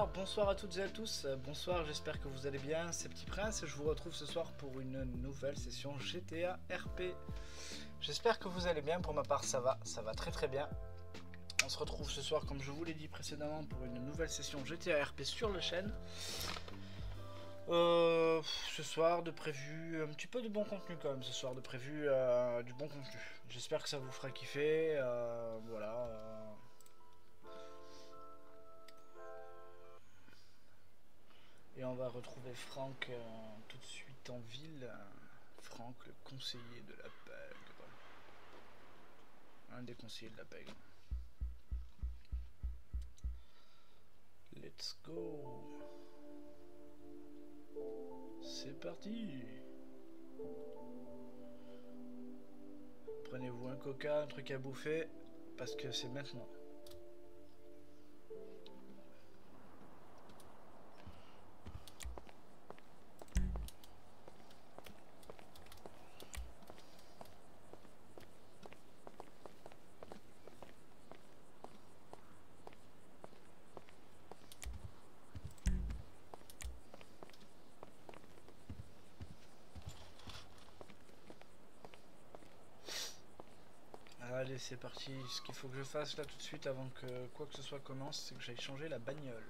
bonsoir à toutes et à tous, bonsoir, j'espère que vous allez bien, c'est Petit Prince et je vous retrouve ce soir pour une nouvelle session GTA RP. J'espère que vous allez bien, pour ma part ça va très très bien. On se retrouve ce soir, comme je vous l'ai dit précédemment, pour une nouvelle session GTA RP sur la chaîne. Ce soir de prévu un petit peu de bon contenu quand même, ce soir de prévu du bon contenu. J'espère que ça vous fera kiffer, voilà. Et on va retrouver Franck tout de suite en ville. Franck, le conseiller de la pègre. Un des conseillers de la pègre. Let's go. C'est parti. Prenez-vous un coca, un truc à bouffer, parce que c'est maintenant. Allez, c'est parti. Ce qu'il faut que je fasse là tout de suite avant que quoi que ce soit commence, c'est que j'aille changer la bagnole.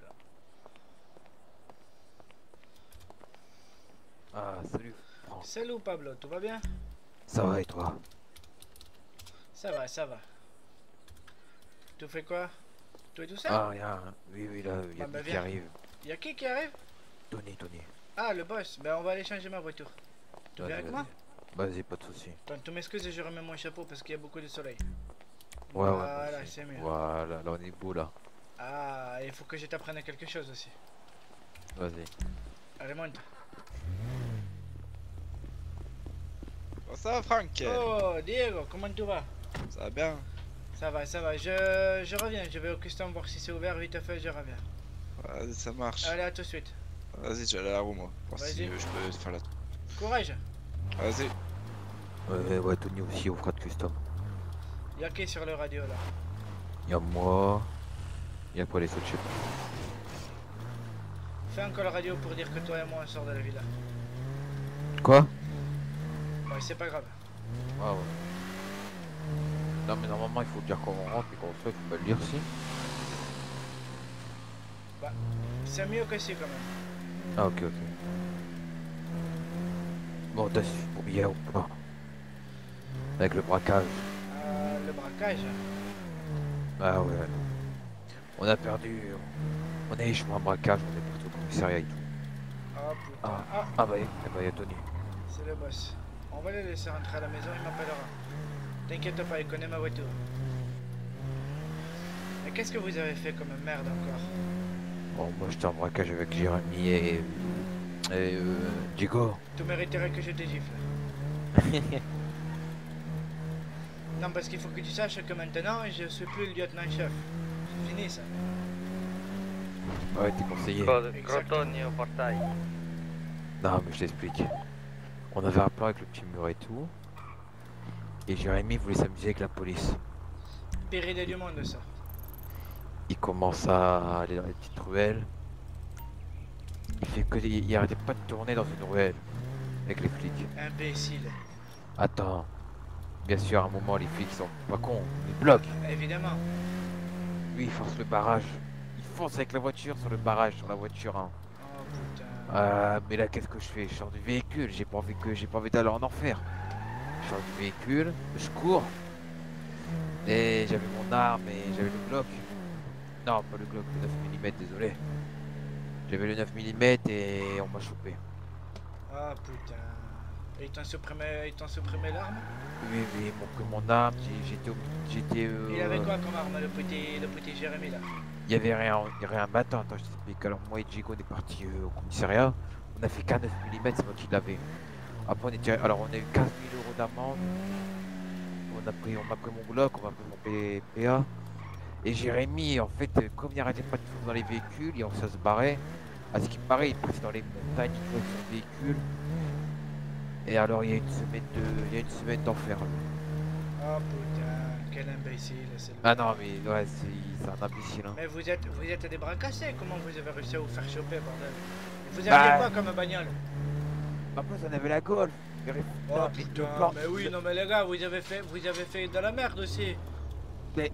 Ah, salut. Oh. Salut Pablo, tout va bien? Ça va et toi? Ça va, ça va. Tu fais quoi? Toi et tout ça? Ah, rien. Oui, là, il y a bah, qui arrive. Y'a qui arrive? Tony. Ah, le boss. Ben, on va aller changer ma voiture. Tu viens avec moi? Vas-y, pas de soucis. Attends, tu m'excuses et je remets mon chapeau parce qu'il y a beaucoup de soleil. Ouais, voilà, c'est mieux. Voilà, là on est beau là. Ah, il faut que je t'apprenne quelque chose aussi. Vas-y. Allez, monte. Oh, ça va, Franck? Oh, Diego, comment tu vas? Ça va bien? Ça va. Je reviens. Je vais au custom voir si c'est ouvert. Vite fait, je reviens. Vas-y, ça marche. Allez, à tout de suite. Vas-y, je vais aller à la roue, moi. Voir si Vas-y. je peux faire la... Courage. Vas-y. Ouais, Tony aussi, on fera de custom. Y'a qui sur le radio là? Y'a moi. Y'a quoi les autres, je sais pas. Fais encore la radio pour dire que toi et moi on sort de la villa. Quoi? Ouais, c'est pas grave. Ah ouais. Non mais normalement il faut dire quand on rentre et qu'on sort, il faut pas le dire si. Bah, c'est mieux que si quand même. Ah ok. Bon, t'as su pour hier ou pas? Avec le braquage. Le braquage. Ah ouais. On a perdu. On a échoué un braquage, on est parti au commissariat et tout. Oh putain. Ah bah y'a Tony. C'est le boss. On va le laisser rentrer à la maison, il m'appellera. T'inquiète pas, il connaît ma voiture. Mais qu'est-ce que vous avez fait comme merde encore? Bon, moi j'étais en braquage avec Jérémy et Diego. Tu mériterais que je te gifle. Non, parce qu'il faut que tu saches que maintenant, je suis plus le lieutenant-chef. C'est fini ça. Ouais, t'es conseillé. Crotoni au portail. Non, mais je t'explique. On avait un plan avec le petit mur et tout. Et Jérémy voulait s'amuser avec la police. Péril du monde ça. Il commence à aller dans les petites ruelles. Il arrêtait pas de tourner dans une ruelle avec les flics. Imbécile. Attends. Bien sûr, à un moment, les flics sont pas cons. Ils bloquent. Évidemment. Lui, il force le barrage. Il fonce avec la voiture sur le barrage, sur la voiture 1. Oh putain. Mais là, qu'est-ce que je fais? Je sors du véhicule. J'ai pas envie d'aller en enfer. Je sors du véhicule, je cours. Et j'avais mon arme et j'avais le Glock. Non, pas le Glock, le 9 mm, désolé. J'avais le 9 mm et on m'a chopé. Ah putain. Et ils t'ont supprimé l'arme? Oui, ils m'ont pris mon arme, j'étais... Il avait quoi comme arme, le petit Jérémy là? Il y avait rien, mais attends, je t'explique. Alors moi et Diego, on est partis au commissariat. On a fait qu'un 9 mm, c'est moi qui l'avais. Après on a eu 15 000 € d'amende. On m'a pris mon Glock, on m'a pris mon PA. Et Jérémy, en fait, comme il n'arrêtait pas de foncer dans les véhicules, et on se barrait. À ce qui paraît, il passait dans les montagnes avec son véhicule. Et alors il y a une semaine d'enfer. Oh putain. quel imbécile. C'est le- Ah non, mais ouais, c'est un imbécile. Hein. Mais vous êtes des bras cassés, comment vous avez réussi à vous faire choper, bordel? Vous Bah, aviez quoi comme bagnole? En plus, on avait la Golf. Oh Non, mais putain, deux portes. mais oui, non mais les gars, vous avez fait de la merde aussi. Mais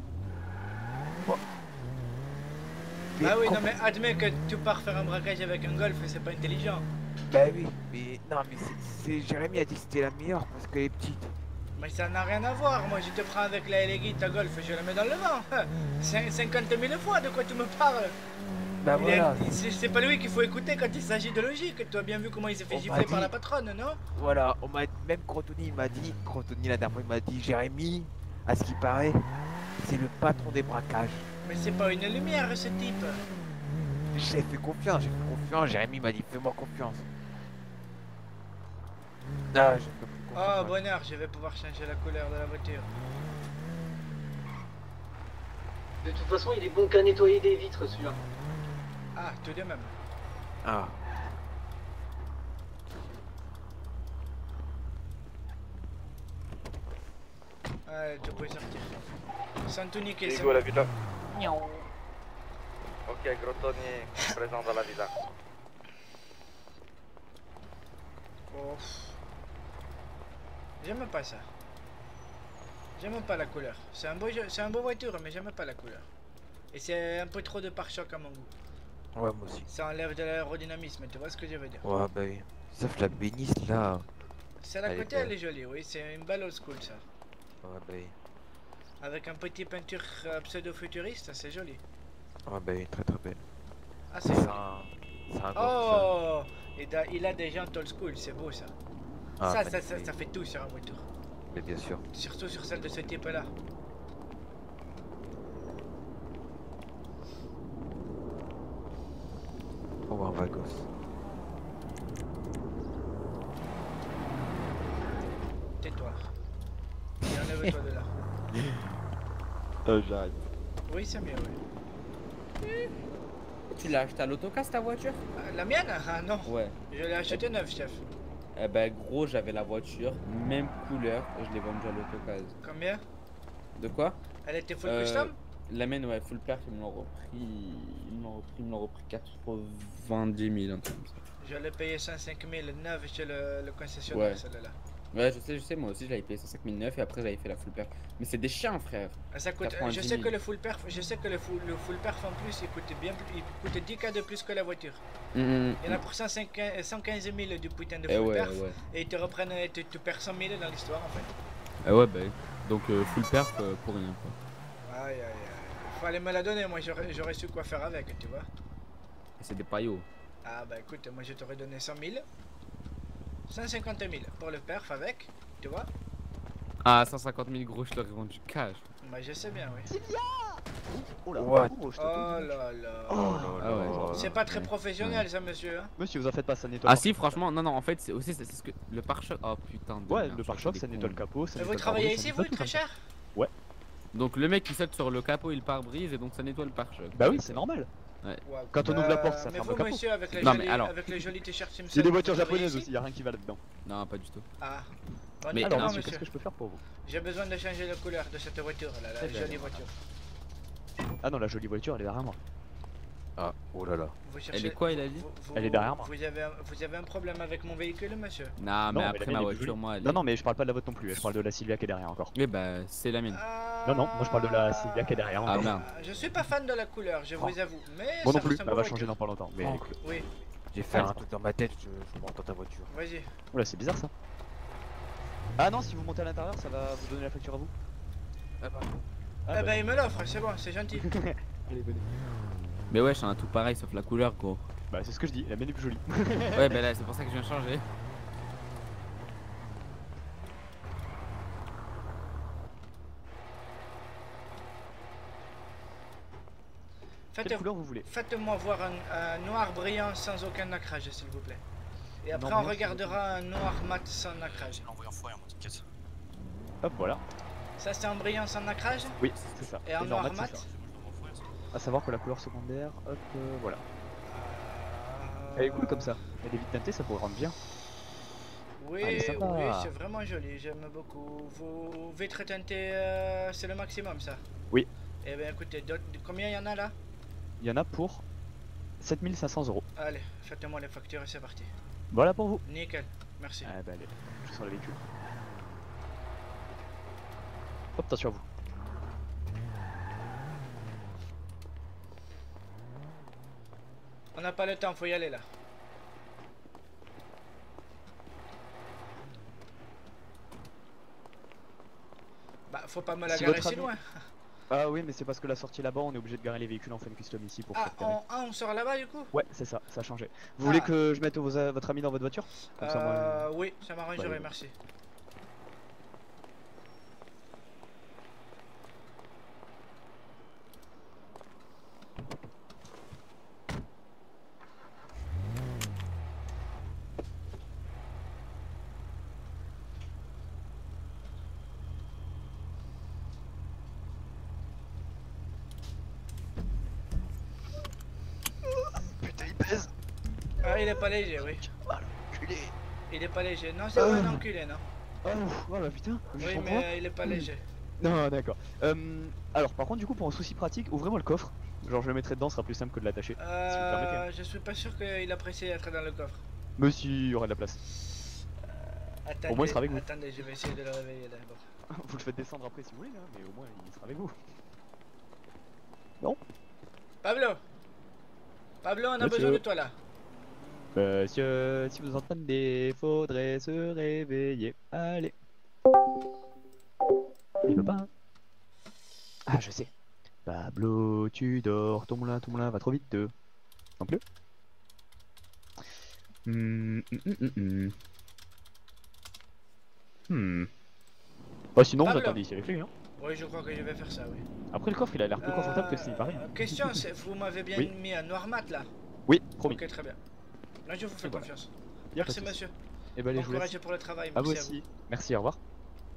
Ah oui, non mais admets que tu pars faire un braquage avec un Golf et c'est pas intelligent. Bah oui, mais non, mais Jérémy a dit que c'était la meilleure parce qu'elle est petite. Mais ça n'a rien à voir, moi je te prends avec la Elegui, ta Golf, je la mets dans le vent. 50 000 fois, de quoi tu me parles? Bah voilà. C'est pas lui qu'il faut écouter quand il s'agit de logique. Tu as bien vu comment il s'est fait On gifler m'a par dit- la patronne, non? Voilà, on m'a même Crotoni, il m'a dit, Crotoni la dernière fois, il m'a dit, Jérémy, à ce qui paraît, c'est le patron des braquages. Mais c'est pas une lumière ce type. J'ai fait confiance, Jérémy m'a dit, fais-moi confiance. Ah, j'ai fait plus confiance. Oh bonheur, je vais pouvoir changer la couleur de la voiture. De toute façon, il est bon qu'à nettoyer des vitres, celui-là. Ah, tout de même. Ah. Allez, tu peux sortir. Sans tout niquer, c'est Diego, la bon. villa. Ok, Grottoni présent dans la villa. Oh. J'aime pas ça. J'aime pas la couleur. C'est un beau voiture, mais j'aime pas la couleur. Et c'est un peu trop de pare-choc à mon goût. Ouais, moi aussi. Ça enlève de l'aérodynamisme, tu vois ce que je veux dire? Ouais, bah oui. Sauf la bénisse là. Celle à Elle est côté, belle. elle est jolie, oui, c'est une belle old school ça. Ouais, bah oui. Avec un petit peinture pseudo-futuriste, c'est joli. Ouais, bah oui, très très belle. Ah, C'est c'est joli. un Golf, Oh, il a des jantes old school, c'est beau ça. ça. Ah, ça magnifique. fait tout sur un voiture. Mais bien sûr. Surtout sur celle de ce type là. On va en Vagos. Tais-toi. Et enlève-toi de là. J'arrête. Oui, c'est mieux, oui. Tu l'as acheté à l'autocasse ta voiture? La mienne? Ah non. Ouais. Je l'ai acheté neuve, chef. Eh ben gros, j'avais la voiture, même couleur, et je l'ai vendue à l'autocasse. Combien? De quoi? Elle était full custom? La mienne, ouais, full perf, ils me l'ont repris. Ils me l'ont repris 90 000, un truc comme ça. Je l'ai payé 105 000 neuf chez le concessionnaire, Ouais. celle-là. Ouais, je sais, moi aussi j'avais payé 105 009 et après j'avais fait la full perf. Mais c'est des chiens, frère. Ça coûte, 90 je 000. sais que le full perf, le full perf en plus, il coûte 10K de plus que la voiture. Il y en a pour 115 000 du putain de Eh full ouais, perf. ouais. Et ils te reprennent, tu perds 100 000 dans l'histoire en fait. Eh ouais, bah donc full perf pour rien quoi. Aïe aïe aïe. Fallait me la donner, moi j'aurais su quoi faire avec, tu vois. Et c'est des paillots. Ah bah écoute, moi je t'aurais donné 100 000. 150 000 pour le perf avec, tu vois. Ah, 150 000 gros, je t'aurais vendu cash. Bah je sais bien, oui. Oh là, What? oh, je Oh t'attends. là là. Oh Ah ouais. C'est pas très professionnel ça, monsieur. Hein. Monsieur, vous en faites pas, ça nettoie. Ah si, franchement, non, en fait, c'est aussi c'est ce que le pare-choc. Oh putain de Ouais, merde, le je pare-choc, suis ça des nettoie cons. le capot, ça Mais vous nettoie le travaillez pare-brise, ici, ça vous, nettoie tout très comme ça. cher? Donc le mec il saute sur le capot, il pare-brise et donc ça nettoie le pare-choc. Bah oui, c'est normal. Wow. Quand on ouvre la porte, ça mais ferme vous, le capot. monsieur, avec les Non, jolis, mais alors- avec les jolis t-shirts Simpson. Il y a des vous voitures travaillez japonaises ici aussi, y a rien qui va là-dedans. Non, pas du tout. Ah. Bon, Mais dites-moi, Alors, non, monsieur, qu'est-ce monsieur. que je peux faire pour vous? J'ai besoin de changer la couleur de cette voiture, là, la Très bien. jolie voiture. Ah non, la jolie voiture, elle est derrière moi. Ah, oh là là. Vous Elle est quoi, il a dit? Elle est derrière moi. Vous avez un problème avec mon véhicule, monsieur? Non, mais mais après la mienne ma est plus voiture, jolie. moi, elle Non, est- non, mais je parle pas de la vôtre non plus, je parle de la Silvia qui est derrière encore. Eh bah, c'est la mienne. Non, non, moi je parle de la Silvia qui est derrière Ah encore. merde. Je suis pas fan de la couleur, je vous avoue. Mais Moi ça non plus, reste un elle beau va voiture. changer dans pas longtemps. Mais Franck. Oui, J'ai fait un truc dans ma tête, je monte dans ta voiture. vas-y. oula, c'est bizarre ça. Ah non, si vous montez à l'intérieur, ça va vous donner la facture à vous. Ah bah. Ah, Eh ben, il me l'offre, c'est bon, c'est gentil. Allez, venez. Mais ouais, j'en ai tout pareil sauf la couleur, gros. Bah, c'est ce que je dis, la mienne est plus jolie. Ouais, bah là, c'est pour ça que je viens changer. Quelle couleur vous voulez? Faites-moi voir un noir brillant sans aucun nacrage, s'il vous plaît. Et après, Noir on brillant regardera un noir mat sans nacrage. Hop, voilà. Ça, c'est un brillant sans nacrage? Oui, c'est ça. Et en Et noir normal, mat? c'est ça. À savoir que la couleur secondaire, hop, voilà. Elle est cool comme ça. Elle est vite teintée, ça pourrait rendre bien. Oui, Ah, elle est sympa. oui, c'est vraiment joli, j'aime beaucoup. Vos vitres teintées, c'est le maximum ça? Oui. Eh bien écoutez, combien il y en a là? Il y en a pour 7500 €. Allez, faites-moi les factures et c'est parti. Voilà pour vous. Nickel, merci. Ah bah allez, je suis sur le véhicule. Hop, attention à vous. On n'a pas le temps, faut y aller là. Bah, faut pas me la Si garer votre si ami- loin. Ah oui, mais c'est parce que la sortie là-bas, on est obligé de garer les véhicules en fan custom ici pour faire carré. On sort là-bas du coup? Ouais, c'est ça, ça a changé. Vous voulez que je mette votre ami dans votre voiture? Comme ça, moi, Oui, ça m'arrangerait, Bah, merci. Putain, il pèse. Ah, il est pas léger, oui. Ah l'enculé. Il est pas léger. Non, c'est pas un enculé, non. Oh, oh bah putain. je Oui, comprends. mais il est pas léger. Non, d'accord. Alors, par contre, du coup, pour un souci pratique, ouvrez-moi le coffre. Genre, je le mettrai dedans, ce sera plus simple que de l'attacher. Si vous me permettez. Hein. Je suis pas sûr qu'il apprécie être dans le coffre. Mais si, il y aura de la place. Attendez, Au moins, il sera avec vous. attendez, je vais essayer de le réveiller d'abord. Vous le faites descendre après si vous voulez, hein, mais au moins, il sera avec vous. Pablo! Pablo, on a Monsieur. besoin de toi là. Monsieur, si vous entendez, faudrait se réveiller. Allez. Il veut pas, hein. Ah, je sais. Pablo, tu dors, ton moulin va trop vite. Non plus. Bah sinon, vous Pablo. attendez ici avec lui, hein. Oui, je crois que je vais faire ça, oui. Après, le coffre, il a l'air plus confortable que s'il paraît. Question, vous m'avez bien Oui. mis un noir mat là? Oui, promis. Ok, très bien. Là, je vous fais Et voilà. confiance. Y a pas Merci, de souci. monsieur. Et bah, allez, Bon je vous laisse. courage pour le travail. À vous Merci aussi. Merci, au revoir.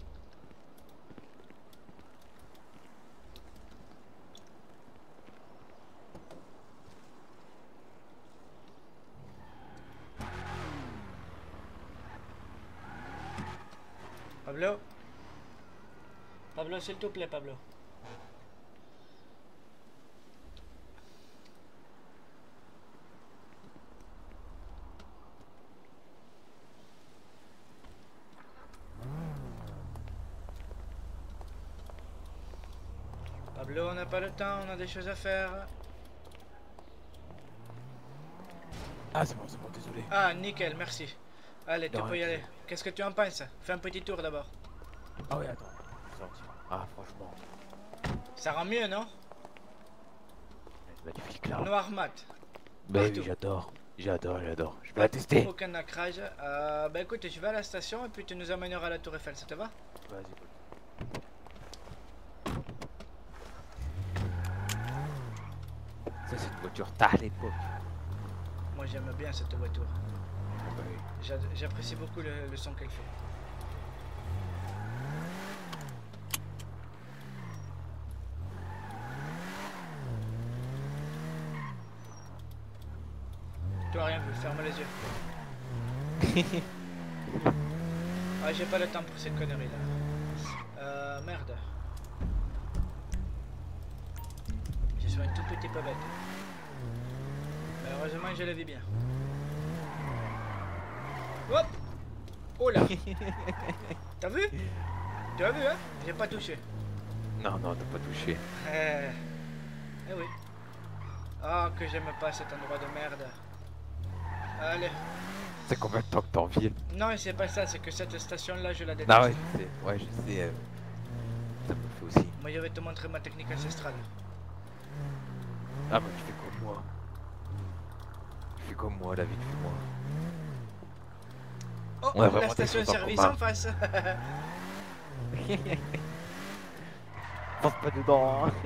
Pablo? Pablo, s'il te plaît, Pablo. Pablo, on n'a pas le temps, on a des choses à faire. Ah, c'est bon, désolé. Ah, nickel, merci. Allez, tu Non, peux y ok. aller. Qu'est-ce que tu en penses? Fais un petit tour d'abord. Ah oui, attends. Ah, franchement, Ça rend mieux, non? c'est magnifique là. Noir mat. Bah oui, partout. j'adore. Je vais la tester. Aucun ancrage. Bah écoute, je vais à la station et puis tu nous amèneras à la Tour Eiffel, ça te va? Vas-y. Ça, c'est une voiture tard à l'époque. Moi j'aime bien cette voiture. Ah bah oui. J'apprécie beaucoup le son qu'elle fait. Tu as rien vu, ferme les yeux. Ah, j'ai pas le temps pour ces conneries là. Merde. Je suis un tout petit peu bête. Mais heureusement, je le vis bien. Hop! Oh là! T'as vu? Tu as vu, hein? J'ai pas touché. Non, t'as pas touché. Eh oui. Ah, que j'aime pas cet endroit de merde. Allez. C'est combien de temps que t'es en ville? Non, c'est pas ça, c'est que cette station-là, je la déteste. Ah ouais, je sais. Ouais, je sais. Ça me fait aussi. Moi, je vais te montrer ma technique ancestrale. Ah bah tu fais comme moi. Tu fais comme moi, David, fais-moi. Oh, On a la vraiment des choses en station-service commun. en face. Pense pas dedans, hein.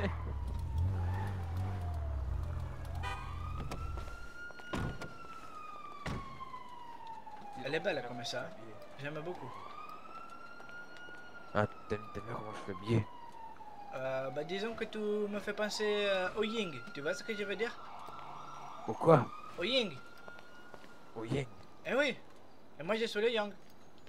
Elle est belle comme ça. Hein. J'aime beaucoup. Ah, t'aimes bien comment je fais bien. Bah disons que tu me fais penser au Ying. Tu vois ce que je veux dire? Pourquoi? Au Ying. Oh yeah. Eh oui. Et moi, je suis le Yang.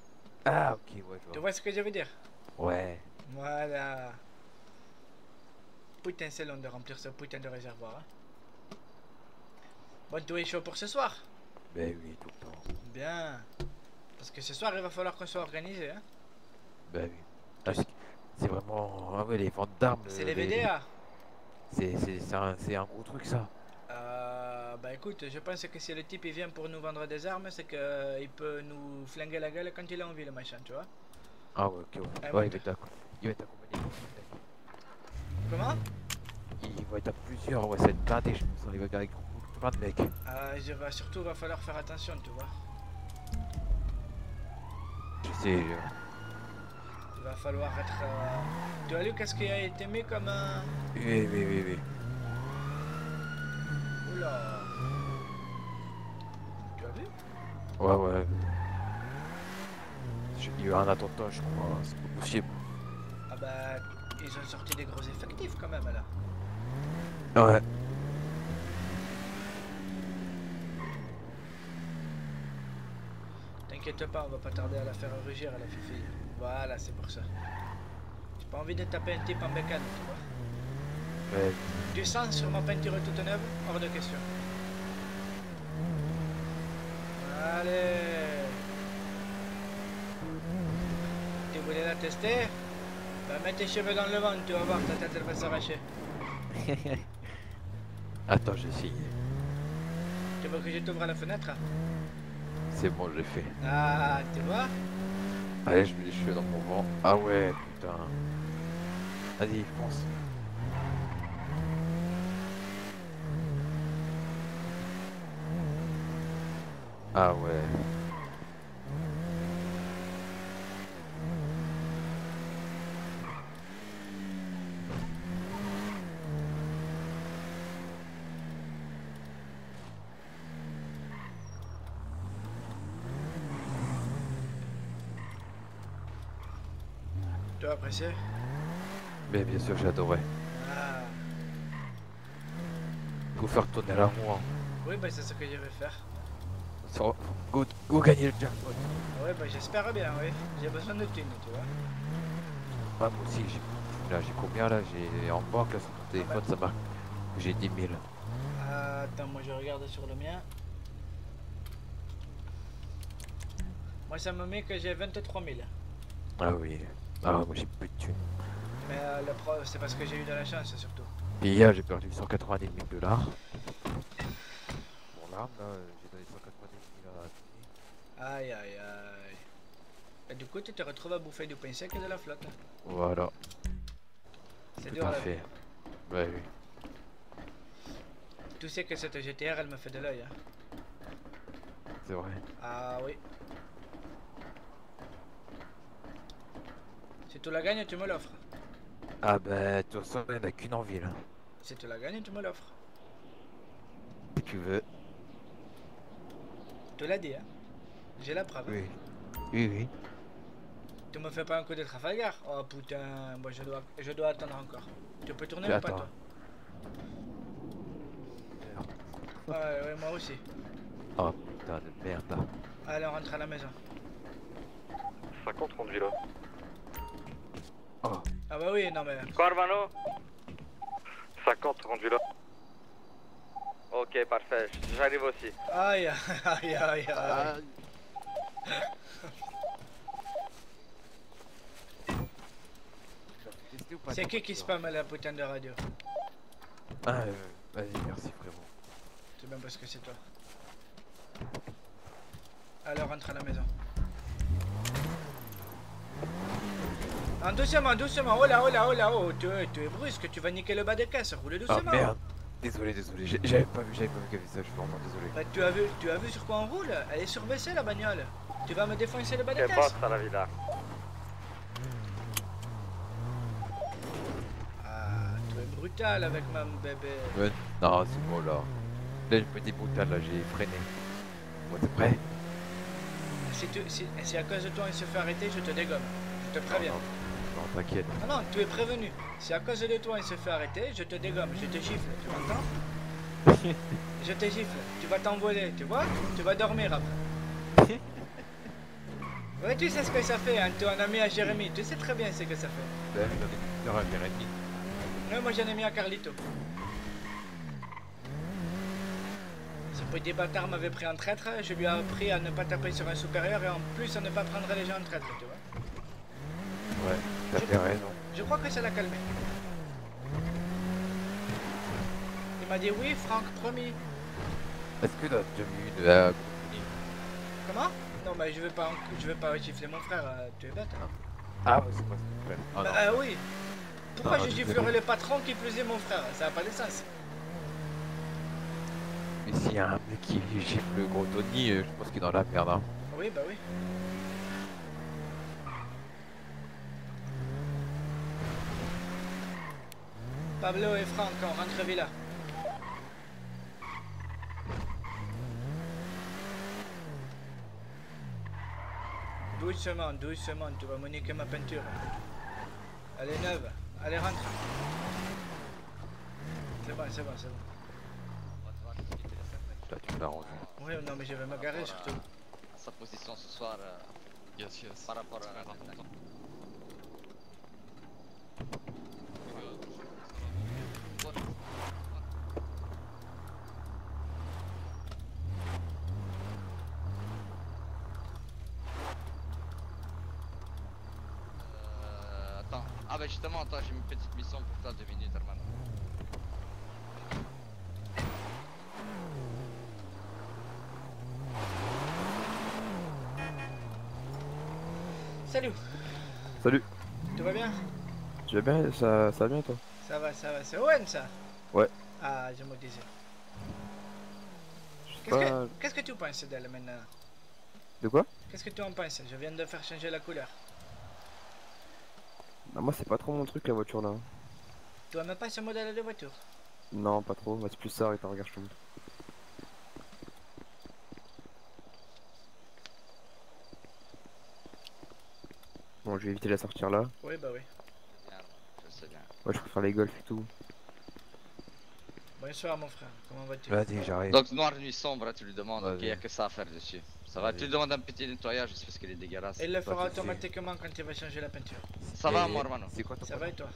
Ah, ok, ouais, je Tu vois. vois ce que je veux dire? Ouais. Voilà. Putain, c'est long de remplir ce putain de réservoir. Hein. Bon, tu es chaud pour ce soir? Ben oui, tout le temps. Bien. Parce que ce soir, il va falloir qu'on soit organisé. Hein. Ben oui. Ah, c'est vraiment. Ah ouais, les ventes d'armes. C'est les VDA. C'est un gros truc, ça. Bah écoute, je pense que si le type il vient pour nous vendre des armes, c'est qu'il peut nous flinguer la gueule quand il a envie, le machin, tu vois. Ah ouais, ok, ouais. Ah, Ouais, ouais. il va être accompagné. Comment? Il va être à plusieurs, ouais, ça va être blindé, je pense. Il va garder plein de mecs. Surtout, va falloir faire attention, tu vois. Je sais, Il va falloir être. Tu as lu qu'est-ce qui a été mis comme un. Oui. Oula. Tu as vu? Ouais. Il y a eu un attentat, je crois. C'est pas possible. Ah bah, ils ont sorti des gros effectifs quand même là. Ouais. T'inquiète pas, on va pas tarder à la faire rugir à la fifi. Voilà, c'est pour ça. J'ai pas envie de taper un type en bécane, tu vois. Ouais. Du sang sur ma peinture toute neuve, hors de question. Allez. Tu voulais la tester? Bah mets tes cheveux dans le vent, tu vas voir, ta tête elle va s'arracher. Attends, j'ai essayé. Tu veux que je t'ouvre la fenêtre? C'est bon, je l'ai fait. Ah, tu vois? Allez, je mets les cheveux dans mon vent. Ah ouais, putain. Vas-y, fonce. Ah ouais. Tu as apprécié? Mais bien sûr, j'adorais. Ah. Faut faire tourner la roue. Hein. Oui, bah c'est ce que je vais faire. Go gagner le jackpot. Oui, bah j'espère bien, oui. J'ai besoin de thunes, tu vois. Ah, moi aussi, j'ai combien là? J'ai en banque là sur mon téléphone, ça marque. J'ai 10 000. Attends, moi je regarde sur le mien. Moi ça me met que j'ai 23 000. Ah oui. Ah, moi j'ai plus de thunes. Mais c'est parce que j'ai eu de la chance surtout. Et hier, j'ai perdu 190 000 $. Mon arme là, j'ai donné 190 000 à Aïe aïe aïe. Et du coup tu te retrouves à bouffer du pain sec et de la flotte. Voilà. C'est Tout dur à la fait. vie. Ouais, oui. Tu sais que cette GTR elle me fait de l'œil. Hein. C'est vrai. Ah oui. Si tu la gagnes, tu me l'offres. Ah bah, de toute façon, il n'y en a qu'une en ville. Si tu la gagnes, tu me l'offres. Si tu veux. Je te l'ai dit, hein. J'ai la preuve. Oui. Oui. Tu me fais pas un coup de Trafalgar? Oh putain, moi je dois attendre encore. Tu peux tourner Tu ou pas attends. toi? Ouais, moi aussi. Oh putain de merde. Allez, on rentre à la maison. 50 conduit là. Oh. Ah bah oui, non mais... Corvano 50 conduit là. Ok, parfait, j'arrive aussi. Aïe, aïe, aïe, aïe. C'est qui spamme la putain de radio? Ah, vas-y, merci frérot. C'est bien parce que c'est toi. Alors, rentre à la maison. Ah, doucement, doucement, oh là, oh là, oh là, oh, tu es brusque, tu vas niquer le bas de caisse, roule doucement. Ah merde. Désolé, j'avais pas vu qu'il y avait ça, je suis vraiment désolé. Bah, tu as vu sur quoi on roule? Elle est surbaissée la bagnole. Tu vas me défoncer le bas de Che caisse. boss alla villa. Ah, tu es brutal avec ma bébé. Ouais, non, c'est bon là. Là, je me dis brutal, là, j'ai freiné. Bon, t'es prêt? Si à cause de toi il se fait arrêter, je te dégomme. Je te préviens. Non, t'inquiète. Non, tu es prévenu. Si à cause de toi il se fait arrêter, je te dégomme, je te gifle, tu m'entends? Je te gifle, tu vas t'envoler, tu vois? Tu vas dormir après. Ouais, tu sais ce que ça fait, hein, ton ami à Jérémy, tu sais très bien ce que ça fait. Ben, j'en ai plusieurs à Jérémy. Ouais, moi j'en ai mis à Carlito. Ce petit bâtard m'avait pris en traître, je lui ai appris à ne pas taper sur un supérieur et en plus à ne pas prendre les gens en traître, tu vois. Ouais, t'as fait raison. Je crois que ça l'a calmé. Il m'a dit oui, Franck, promis. Est-ce que t'as déjà vu une Comment? Non, mais je vais pas gifler mon frère, tu es bête. Hein. Ah ouais, c'est pas son frère. Ah, non. Oui. Pourquoi Non, je tu giflerais fais le patron qui plus est mon frère? Ça n'a pas de sens. Mais s'il y a un mec qui gifle le gros Tony, je pense qu'il est dans la merde. Hein. Oui, bah oui. Pablo et Franck, on rentre villa. Doucement, doucement, tu vas moniquer ma peinture. Elle est neuve. Allez, rentre. C'est bon, c'est bon, c'est bon. Là, tu me l'as rendu. Oui, non, mais je vais me garer surtout. Sa position ce soir par rapport à la attends, ah bah justement, attends, j'ai une petite mission pour toi, 2 minutes, hermano. Salut, Salut, tout va bien? tu vas bien? Ça va bien toi? Ça va, c'est Owen ça? Ouais. Ah, je me disais. Je sais pas... Qu'est-ce que tu penses d'elle maintenant? De quoi? Qu'est-ce que tu en penses? Je viens de faire changer la couleur. Bah, moi c'est pas trop mon truc la voiture là. Tu aimes pas ce modèle de voiture? Non, pas trop, bah, c'est plus ça, attends, regarde, je te montre. Bon, je vais éviter de la sortir là. Oui, bah oui. Je sais bien. Ouais, je préfère les golfs et tout. Bonsoir mon frère, comment vas-tu? Vas-y, j'arrive. Donc noir nuit sombre, tu lui demandes, ok, Vas-y. y a que ça à faire dessus. Ça va, Vas-y. tu lui demandes un petit nettoyage juste parce qu'il est dégueulasse. Il le Pas fera de souci. automatiquement quand il va changer la peinture. Ça va, Et mon hermano? C'est quoi ton Ça va et prénom?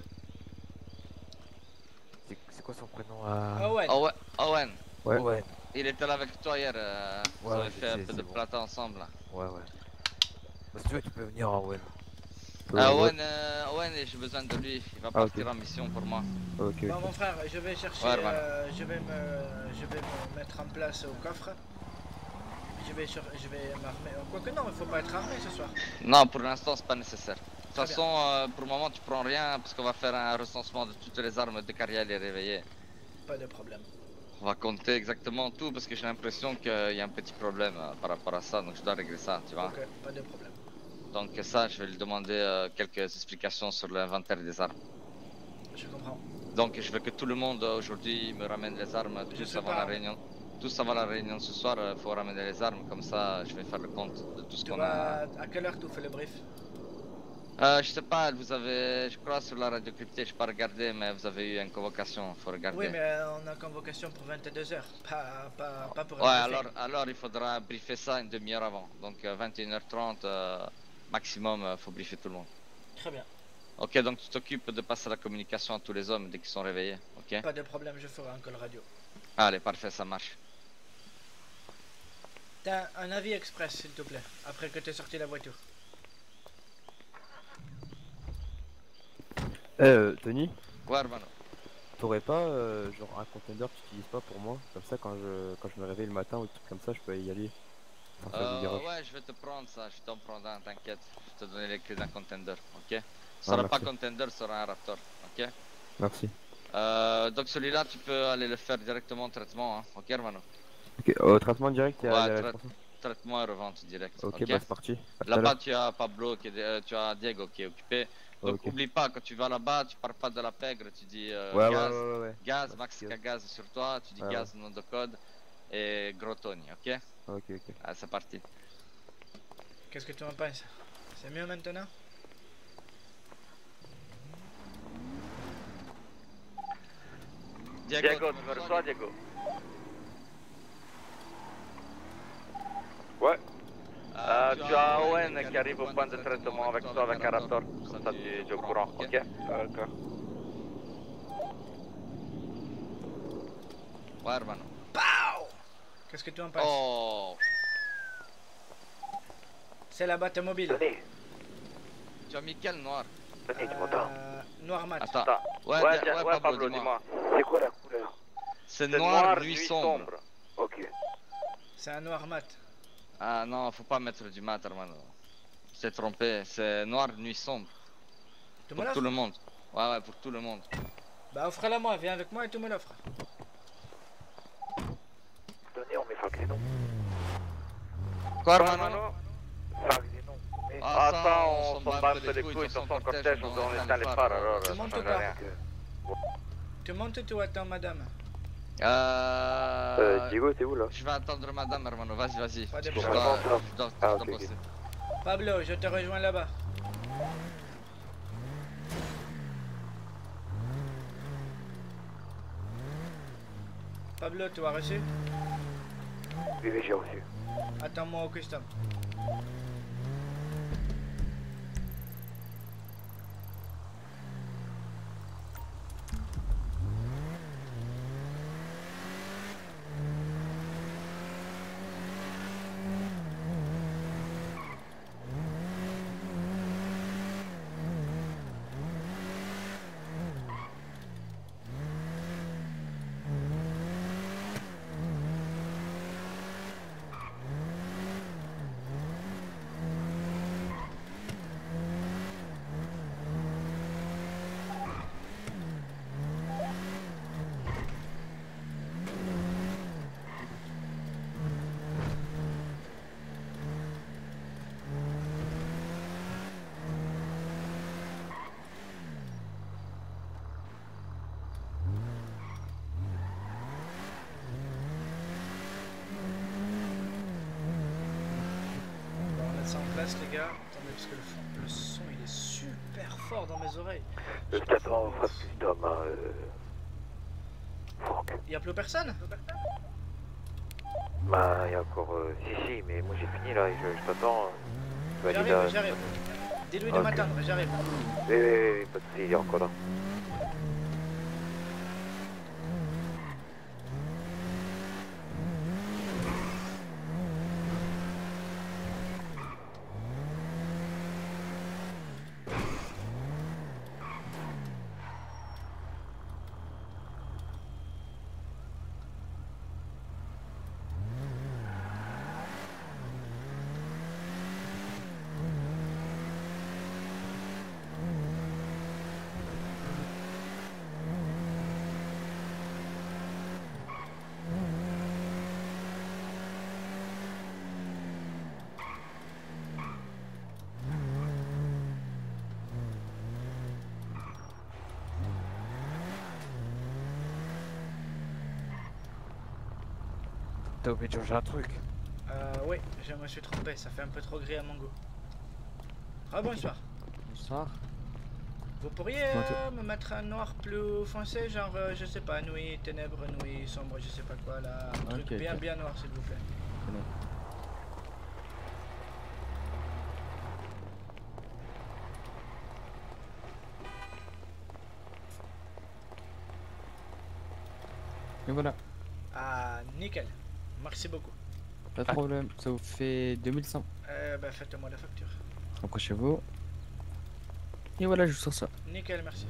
toi? C'est quoi son prénom à... Owen, Owen, Owen, Ouais. Ouais. il était là avec toi hier, vous Ouais, avez je fait un sais, peu c'est de bon. plata ensemble là. Ouais. Bah, si tu veux, tu peux venir en Owen. Owen, j'ai besoin de lui, il va Ah, partir ok. en mission pour moi. Ok, bon ok. mon frère, je vais chercher, Ouais, hermano. je vais me mettre en place au coffre. Je vais m'armer. Quoique non, il faut pas être armé ce soir. Non, pour l'instant, c'est pas nécessaire. De toute Très façon, pour le moment, tu prends rien parce qu'on va faire un recensement de toutes les armes dès qu'Ariel est réveillée. Pas de problème. On va compter exactement tout parce que j'ai l'impression qu'il y a un petit problème par rapport à ça, donc je dois régler ça, tu vois. Ok, pas de problème. Donc ça, je vais lui demander quelques explications sur l'inventaire des armes. Je comprends. Donc je veux que tout le monde aujourd'hui me ramène les armes, Je tous sais avant pas. la réunion. Tous avant la réunion ce soir, il faut ramener les armes, comme ça je vais faire le compte de tout ce Tu qu'on vas... a. À quelle heure tu fais le brief? Je sais pas, vous avez, je crois sur la radio cryptée, je n'ai pas regardé, mais vous avez eu une convocation, faut regarder. Oui, mais on a convocation pour 22h, pas pour un Ouais, briefing. alors il faudra briefer ça une demi-heure avant. Donc 21h30 maximum, faut briefer tout le monde. Très bien. Ok, donc tu t'occupes de passer la communication à tous les hommes dès qu'ils sont réveillés, ok? Pas de problème, je ferai un call radio. Allez, parfait, ça marche. T'as un avis express, s'il te plaît, après que t'aies sorti la voiture. Tony, Ouais, hermano. t'aurais pas genre un contender que tu utilises pas pour moi? Comme ça, quand je me réveille le matin ou des trucs comme ça, je peux y aller. Sans faire du garage. Ouais, je vais te prendre ça, je vais t'en prendre un, t'inquiète. Je vais te donner les clés d'un contender, ok? Ce sera pas merci. contender, ce sera un Raptor, ok? Merci. Donc celui-là, tu peux aller le faire directement en traitement, hein, ok, hermano? Ok, au traitement direct, il y a, Ouais, il y a la trai- personne. Traitement et revente direct, Ok, ok? bah c'est parti. À tout à Là-bas, l'heure. tu as Pablo, tu as Diego qui est occupé. Donc Ok. oublie pas, quand tu vas là-bas, tu pars pas de la pègre, tu dis Ouais, gaz, ouais. gaz, Ouais, max c'est gaz. gaz sur toi, tu dis Ouais, gaz, nom de code et gros Tony, ok? Ok. Ah, c'est parti. Qu'est-ce que tu en penses? C'est mieux maintenant? Diego, tu me reçois, Diego? Ouais. Tu as Owen qui arrive au point de traitement avec toi avec un Raptor. Comme ça, tu es au courant, ok? D'accord. Ouais, hermano. Qu'est-ce que tu en penses? Oh. C'est la batte mobile. Tenez, Tu as mis quel noir? tenez, tu m'entends? Noir mat. Attends. Ouais, Pablo, dis-moi. C'est quoi la couleur? C'est noir, nuit sombre. Ok. C'est un noir mat. Ah non, faut pas mettre du mat, hermano. Je t'ai trompé, c'est noir, nuit sombre. Tu me Pour l'offres? tout le monde. Ouais, pour tout le monde. Bah offre-la moi, viens avec moi et tu me l'offres. Tenez, on met Faxénon. Quoi, hermano? Faxénon. Ah, ça, on s'en bat un peu les couilles, sur son cortège, on éteint les phares, alors Tu ça montes change ou pas? rien. Tu montes ou tu attends madame? Diego, t'es où là? Je vais attendre madame, hermano. Vas-y. Pas de Je problème. dois Ah, ok, bosser. Pablo, je te rejoins là-bas. Pablo, tu as reçu? Oui, j'ai reçu. Attends-moi au custom. En place les gars, attendez parce que le son il est super fort dans mes oreilles. Je t'attends au phrase custom, hein, Il y a plus personne? Bah, il y a encore. Si, mais moi j'ai fini là, et je t'attends. J'arrive. Dis-lui de Ok. m'attendre, j'arrive. Oui, pas de soucis, il est encore là. T'as oublié de changer un truc. Oui, je me suis trompé, ça fait un peu trop gris à mon goût. Ah bonsoir. Bonsoir. Vous pourriez me mettre un noir plus foncé, genre je sais pas, nuit, ténèbres, nuit, sombre, je sais pas quoi là, un truc Ok, bien ok. bien noir s'il vous plaît. C'est bon. Et voilà, Ah nickel, merci beaucoup. pas de problème, ça vous fait 2100. Bah faites-moi la facture. Approchez-vous. Et voilà, je vous sors ça. Nickel, merci.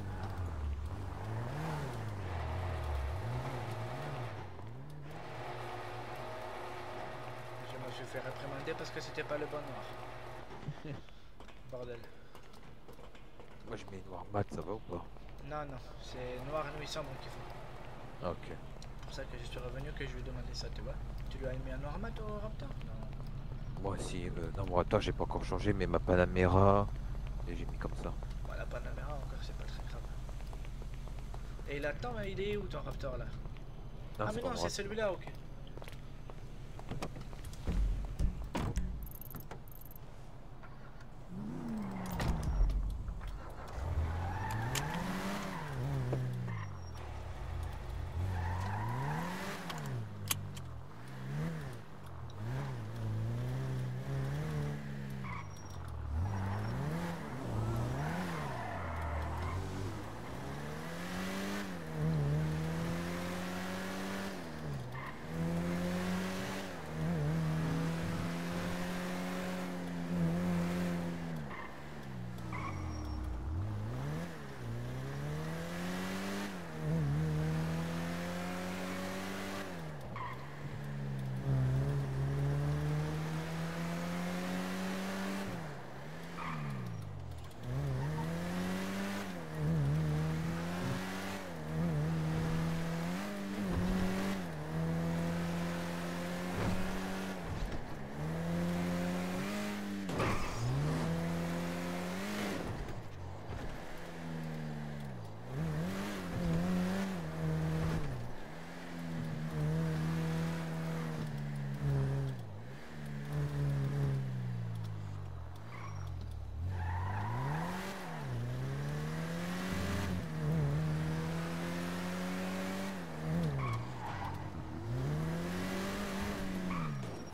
Je me suis fait réprimander parce que c'était pas le bon noir. Bordel. Moi je mets noir mat, ça va ou pas? Non, non, c'est noir nuit sombre qu'il faut. Ok. C'est pour ça que je suis revenu que je lui ai demandé ça, tu vois. Tu lui as mis un noir mat au Raptor? Non. Moi si, non moi attends, j'ai pas encore changé, mais ma Panamera, et j'ai mis comme ça. Voilà, Panamera encore, c'est pas très grave. Et il attend, il est où ton Raptor là? Ah mais pas non, moi. c'est celui-là, ok.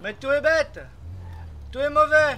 Mais tout est bête. Tout est mauvais.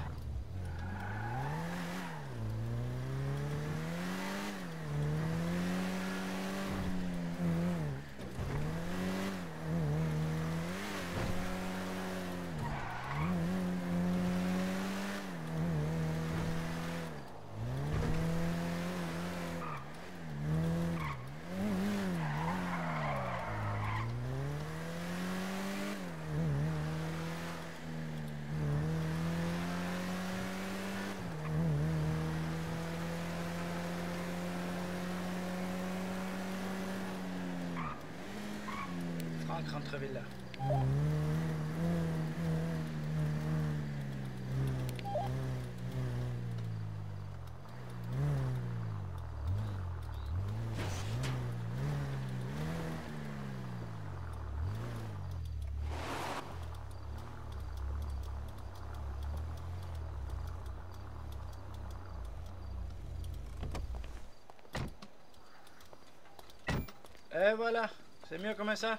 Franck Rentreville. Et voilà, c'est mieux comme ça.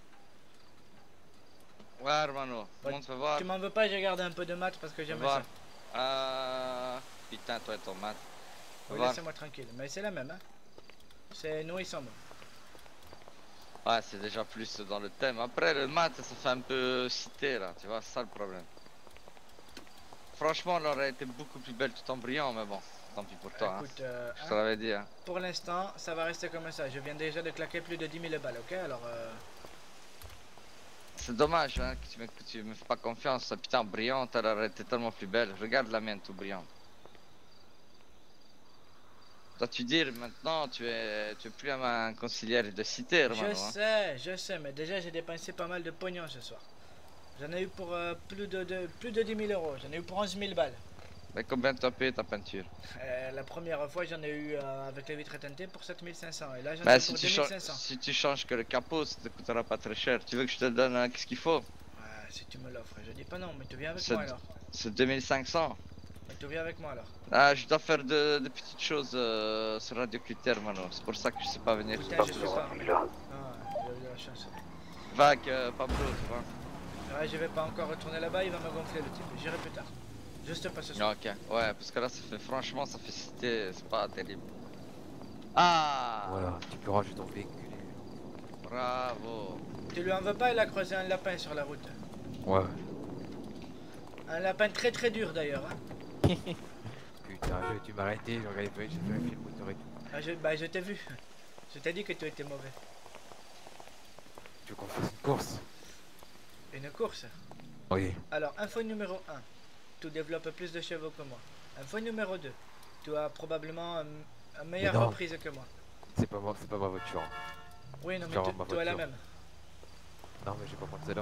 Ouais, hermano, Ouais, montre, fais voir. Tu m'en veux pas, j'ai gardé un peu de maths parce que Fais j'aime voir. ça. Putain, toi et ton mat. Oui, voir. laissez-moi tranquille. Mais c'est la même, hein. C'est nous, ils sont bons. Ouais, c'est déjà plus dans le thème. Après, le mat, ça fait un peu cité là, tu vois, c'est ça le problème. Franchement, elle aurait été beaucoup plus belle tout en brillant, mais bon, tant pis pour toi. Écoute, Je te l'avais dit. Hein. pour l'instant, ça va rester comme ça. Je viens déjà de claquer plus de 10 000 balles, ok? Alors, C'est dommage hein, que tu me fais pas confiance. Putain, brillante, elle aurait été tellement plus belle. Regarde la mienne, tout brillante. Dois-tu dire maintenant, tu es plus un conciliaire de cité, hermano. je sais, mais déjà j'ai dépensé pas mal de pognon ce soir. J'en ai eu pour plus de 10 000 euros. J'en ai eu pour 11 000 balles. Mais combien tu as payé ta peinture? La première fois, j'en ai eu avec les vitres teintées pour 7 500. Et là, j'en ai Bah, eu si pour tu, 2 500. si tu changes que le capot, ça te coûtera pas très cher. Tu veux que je te donne qu'est-ce qu'il faut? Ouais, si tu me l'offres, je dis pas non, mais tu viens avec C'est- moi alors. C'est 2500. Mais tu viens avec moi alors. Ah, je dois faire de petites choses sur Radio Critère, mano. C'est pour ça que je sais pas venir. Putain, je sais pas. Ah, j'ai eu de la chance. Va avec Pablo, tu vois. Ouais, je vais pas encore retourner là-bas, il va me gonfler le type. J'irai plus tard. Juste pas ce soir. Ok, ouais, parce que là, ça fait franchement, ça fait cité, c'est pas terrible. Ah, Voilà, tu peux ranger ton véhicule. bravo. Tu lui en veux pas, il a croisé un lapin sur la route. Ouais. Un lapin très très dur d'ailleurs. Hein. Putain, tu m'as arrêté, j'ai regardé, j'ai fait un film moteur et tout. Ah, je t'ai vu. Je t'ai dit que tu étais mauvais. Tu veux qu'on fasse une course? Une course. Oui. Alors, info numéro 1. Tu développes plus de chevaux que moi. Info numéro 2. Tu as probablement une meilleure non. reprise que moi. C'est pas ma voiture. Hein. Oui, non, mais Je vais rendre ma tu as la voiture. même. Non, mais je vais pas prendre celle-là.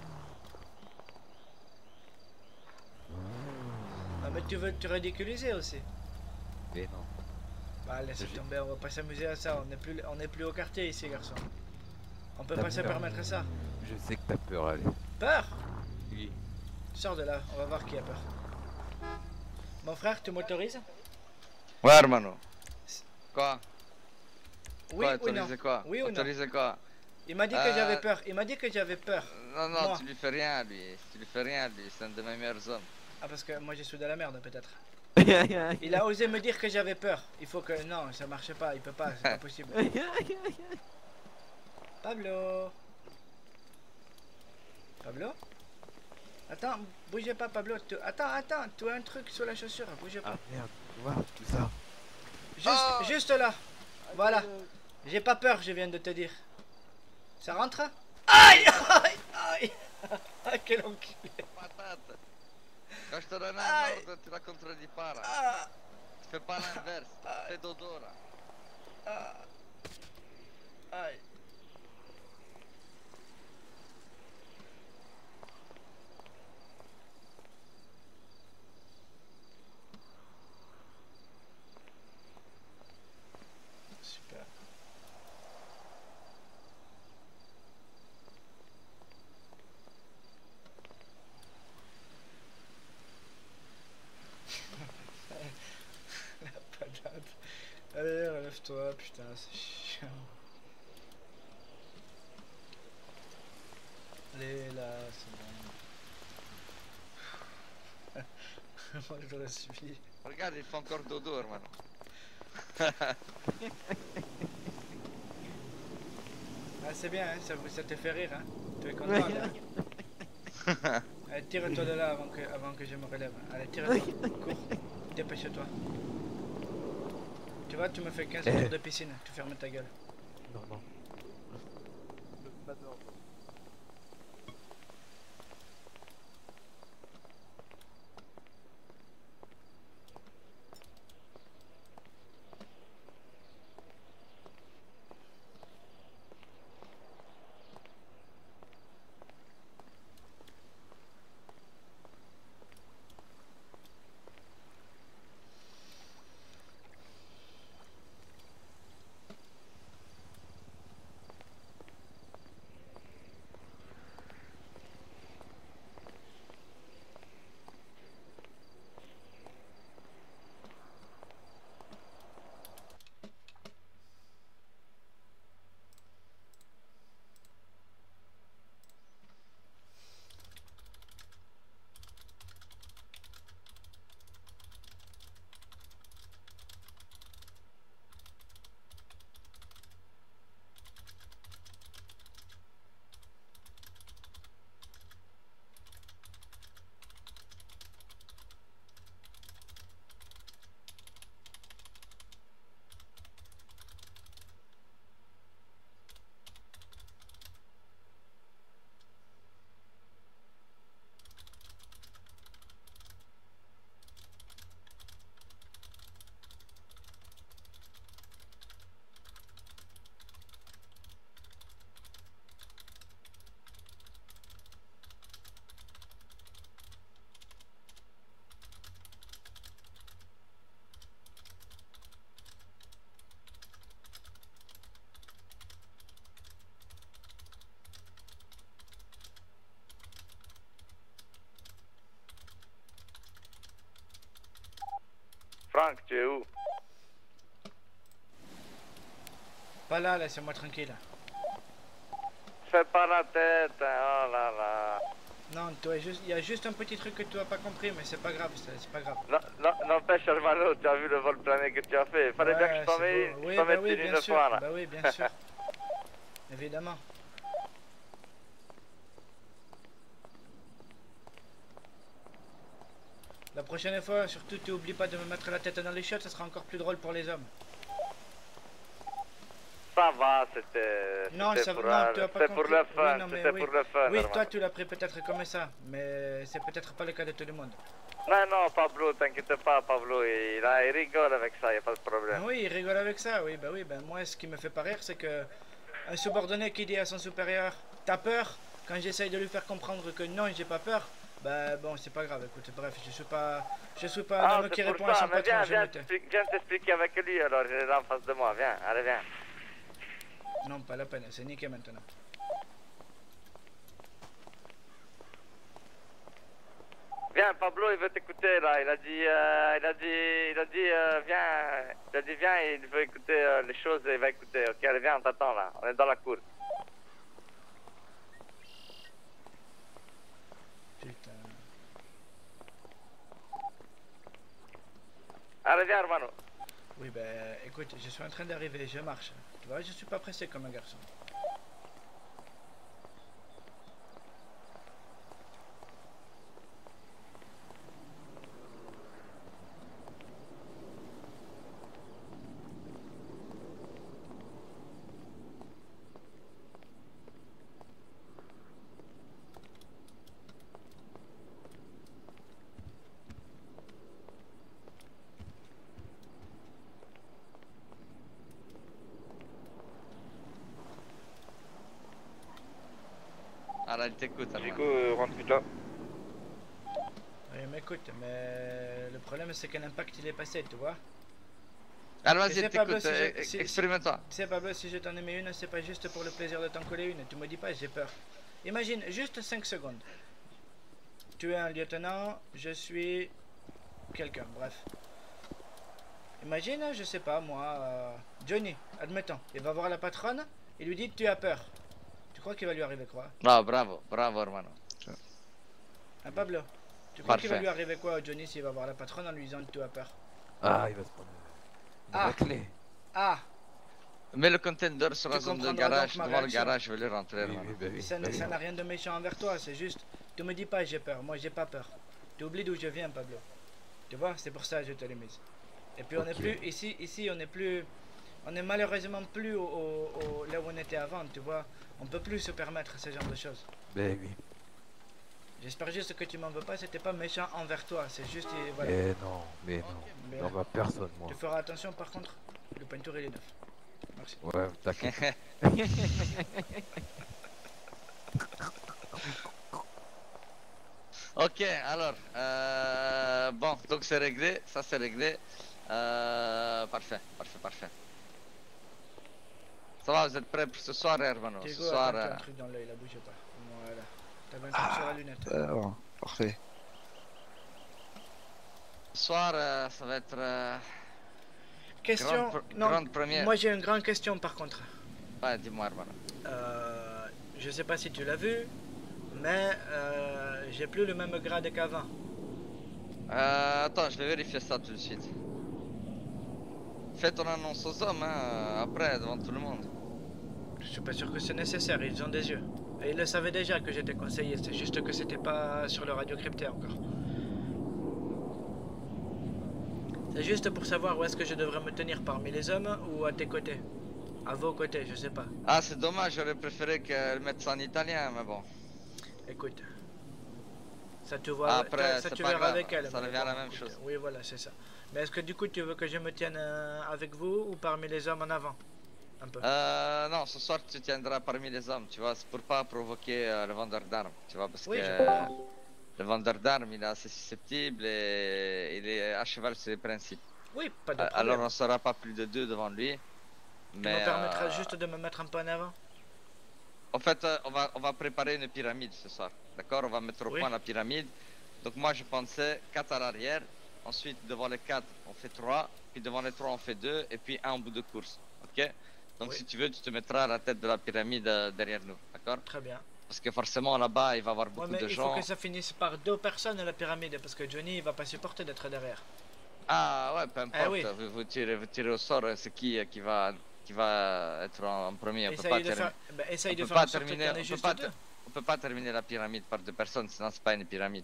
Ah, mais tu veux te ridiculiser aussi. Mais non. Bah, laisse Je- tomber, on va pas s'amuser à ça. On n'est plus au quartier ici, garçon. On peut T'as pas se peur. permettre ça. Je sais que t'as peur, allez. Peur? Oui. Sors de là, on va voir qui a peur. Mon frère, tu m'autorises? Ouais, hermano. Quoi? Oui Quoi, ou non? autorisé quoi? Oui ou non? Autorisé quoi? Il m'a dit que j'avais peur. Il m'a dit que j'avais peur. Non, non, Moi. tu lui fais rien, lui. Tu lui fais rien, lui. C'est un de mes meilleurs hommes. Ah, parce que moi je suis de la merde, peut-être. Il a osé me dire que j'avais peur. Il faut que. Non, ça marchait pas. Il peut pas, c'est pas possible. Pablo. Pablo? Attends, bougez pas, Pablo. Attends, tu as un truc sur la chaussure. Bougez pas. Ah merde, tu vois, tout ça. Juste là. Voilà. J'ai pas peur, je viens de te dire. Ça rentre? Aïe! Aïe! Aïe! Ah, quel enculé! Patate. Quand je te donne un Aïe. ordre, tu la contredis pas, là. Ah! Tu fais pas l'inverse. Fais dodo, là. Ah! Aïe! Super. La patate. Allez, relève-toi, putain, c'est chiant. Allez, là, c'est bon. Moi je l'aurais suivi. Regarde, il fait encore dodo, hermano. Ah, c'est bien, hein, ça te fait rire, hein. Tu es content, là. Allez, tire-toi de là avant que je me relève. Allez, tire-toi. Cours. Dépêche-toi. Tu vois, tu me fais 15 tours de piscine. Tu fermes ta gueule. Non, non. Franck, tu es où? Pas là, laissez-moi tranquille. Fais pas la tête, hein, oh là là. Non, il y a juste un petit truc que tu as pas compris, mais c'est pas grave, c'est pas grave. N'empêche, Hermano, tu as vu le vol plané que tu as fait. Il fallait bien que je t'en mette Oui, une bien une sûr. fois là. Bah oui, bien sûr. Évidemment. La prochaine fois, surtout, tu oublies pas de me mettre la tête dans les chiottes, ça sera encore plus drôle pour les hommes. Ça va, c'était Non, pour, ça va, non, tu as pas pour compris. le fun, Oui, non, mais c'était oui. pour le fun. Oui, Hermano. toi, tu l'as pris peut-être comme ça, mais c'est peut-être pas le cas de tout le monde. Non, Pablo, t'inquiète pas, Pablo, il rigole avec ça, y a pas de problème. Ah oui, il rigole avec ça, oui, moi, ce qui me fait pas rire, c'est que un subordonné qui dit à son supérieur, t'as peur? Quand j'essaye de lui faire comprendre que non, j'ai pas peur, bah bon, c'est pas grave, écoute, bref, je suis pas un homme qui répond à son mais patron, viens t'expliquer avec lui, alors, il est là en face de moi, viens, allez, viens. Non, pas la peine, c'est niqué maintenant. Viens, Pablo, il veut t'écouter là. Il a dit, viens, il veut écouter les choses et il va écouter. Ok, allez, viens, on t'attend là. On est dans la cour. Putain. Allez, viens, hermano. Oui, ben écoute, je suis en train d'arriver, je marche. Tu vois, je suis pas pressé comme un garçon. Alors, il t'écoute, Du coup, rentre vite là. Oui, mais écoute, mais le problème c'est que l'impact il est passé, tu vois. Alors, Tu sais, vas-y, Pablo, t'écoute, exprime-toi. Tu sais, Pablo, si je t'en ai mis une, c'est pas juste pour le plaisir de t'en coller une. Tu me dis pas, j'ai peur. Imagine, juste 5 secondes. Tu es un lieutenant, je suis quelqu'un, bref. Imagine, je sais pas, moi, Johnny, admettons, il va voir la patronne, il lui dit tu as peur. Tu crois qu'il va lui arriver quoi? No, bravo, hermano. Hein, Pablo? Tu crois qu'il va Parfait. lui arriver quoi, Johnny, s'il va voir la patronne en lui disant que tu as peur? Ah, il va se prendre la clé. Ah, Mets le container sur la Tu zone de comprendras garage, donc ma devant le réaction. garage, je vais le rentrer. Oui, là. oui, bah oui. ça bah oui. n'a rien de méchant envers toi, c'est juste, tu me dis pas j'ai peur, moi j'ai pas peur. Tu oublies d'où je viens, Pablo. Tu vois, c'est pour ça que je te l'ai mise. Et puis on est Ok. plus, ici on est plus, on est malheureusement plus là où on était avant, tu vois. On peut plus se permettre ce genre de choses. Ben oui. J'espère juste que tu m'en veux pas, c'était pas méchant envers toi, c'est juste, voilà. Mais non. Mais, J'en vois personne, moi. tu feras attention par contre, le peinture il est neuf. Merci. Ouais, t'inquiète. Ok, alors, bon, donc c'est réglé, ça c'est réglé. Parfait. Ça va, vous êtes prêts pour ce soir, Hermano? Ce Diego, soir, attends, tu as un truc dans l'œil, là, bouge pas. Voilà. T'avais un truc sur la lunette. Bon, parfait. ça va être Question, non, grande première. moi j'ai une grande question par contre. Ouais, dis-moi, Hermano. Je sais pas si tu l'as vu, mais j'ai plus le même grade qu'avant. Attends, je vais vérifier ça tout de suite. Fais ton annonce aux hommes, hein, après, devant tout le monde. Je suis pas sûr que c'est nécessaire, ils ont des yeux. Et ils le savaient déjà que j'étais conseiller, c'est juste que c'était pas sur le radio crypté encore. C'est juste pour savoir où est-ce que je devrais me tenir, parmi les hommes ou à tes côtés. À vos côtés, je sais pas. Ah, c'est dommage, j'aurais préféré qu'elle mette ça en italien, mais bon. Écoute, ça tu vois, Après, ça c'est tu pas verras grave, avec elle. ça mais revient à la bon, même écoute, chose. Oui, voilà, c'est ça. Mais est-ce que du coup tu veux que je me tienne avec vous ou parmi les hommes en avant? Un peu. Non, ce soir tu tiendras parmi les hommes, tu vois, c'est pour pas provoquer le vendeur d'armes, tu vois, parce Oui, que je comprends. le vendeur d'armes il est assez susceptible et il est à cheval sur les principes. Oui, pas de Alors problème. on ne sera pas plus de deux devant lui. Tu Mais me permettras juste de me mettre un peu en avant? en fait, on va préparer une pyramide ce soir, d'accord? On va mettre au Oui. point la pyramide. Donc moi je pensais 4 à l'arrière, ensuite devant les 4 on fait 3, puis devant les 3 on fait 2 et puis un au bout de course, ok? Donc Oui. si tu veux tu te mettras à la tête de la pyramide derrière nous, d'accord? Très bien. Parce que forcément là-bas il va y avoir Ouais, beaucoup mais de il faut gens. que ça finisse par 2 personnes la pyramide parce que Johnny il va pas supporter d'être derrière. Ah ouais, peu importe, oui. vous tirez au sort, c'est qui va être en premier. On peut Essaye pas de terminer. faire, ben, essaye On de peut faire pas en sorte qu'il y terminer, en ait on peut juste pas deux. on peut pas terminer la pyramide par 2 personnes, sinon c'est pas une pyramide.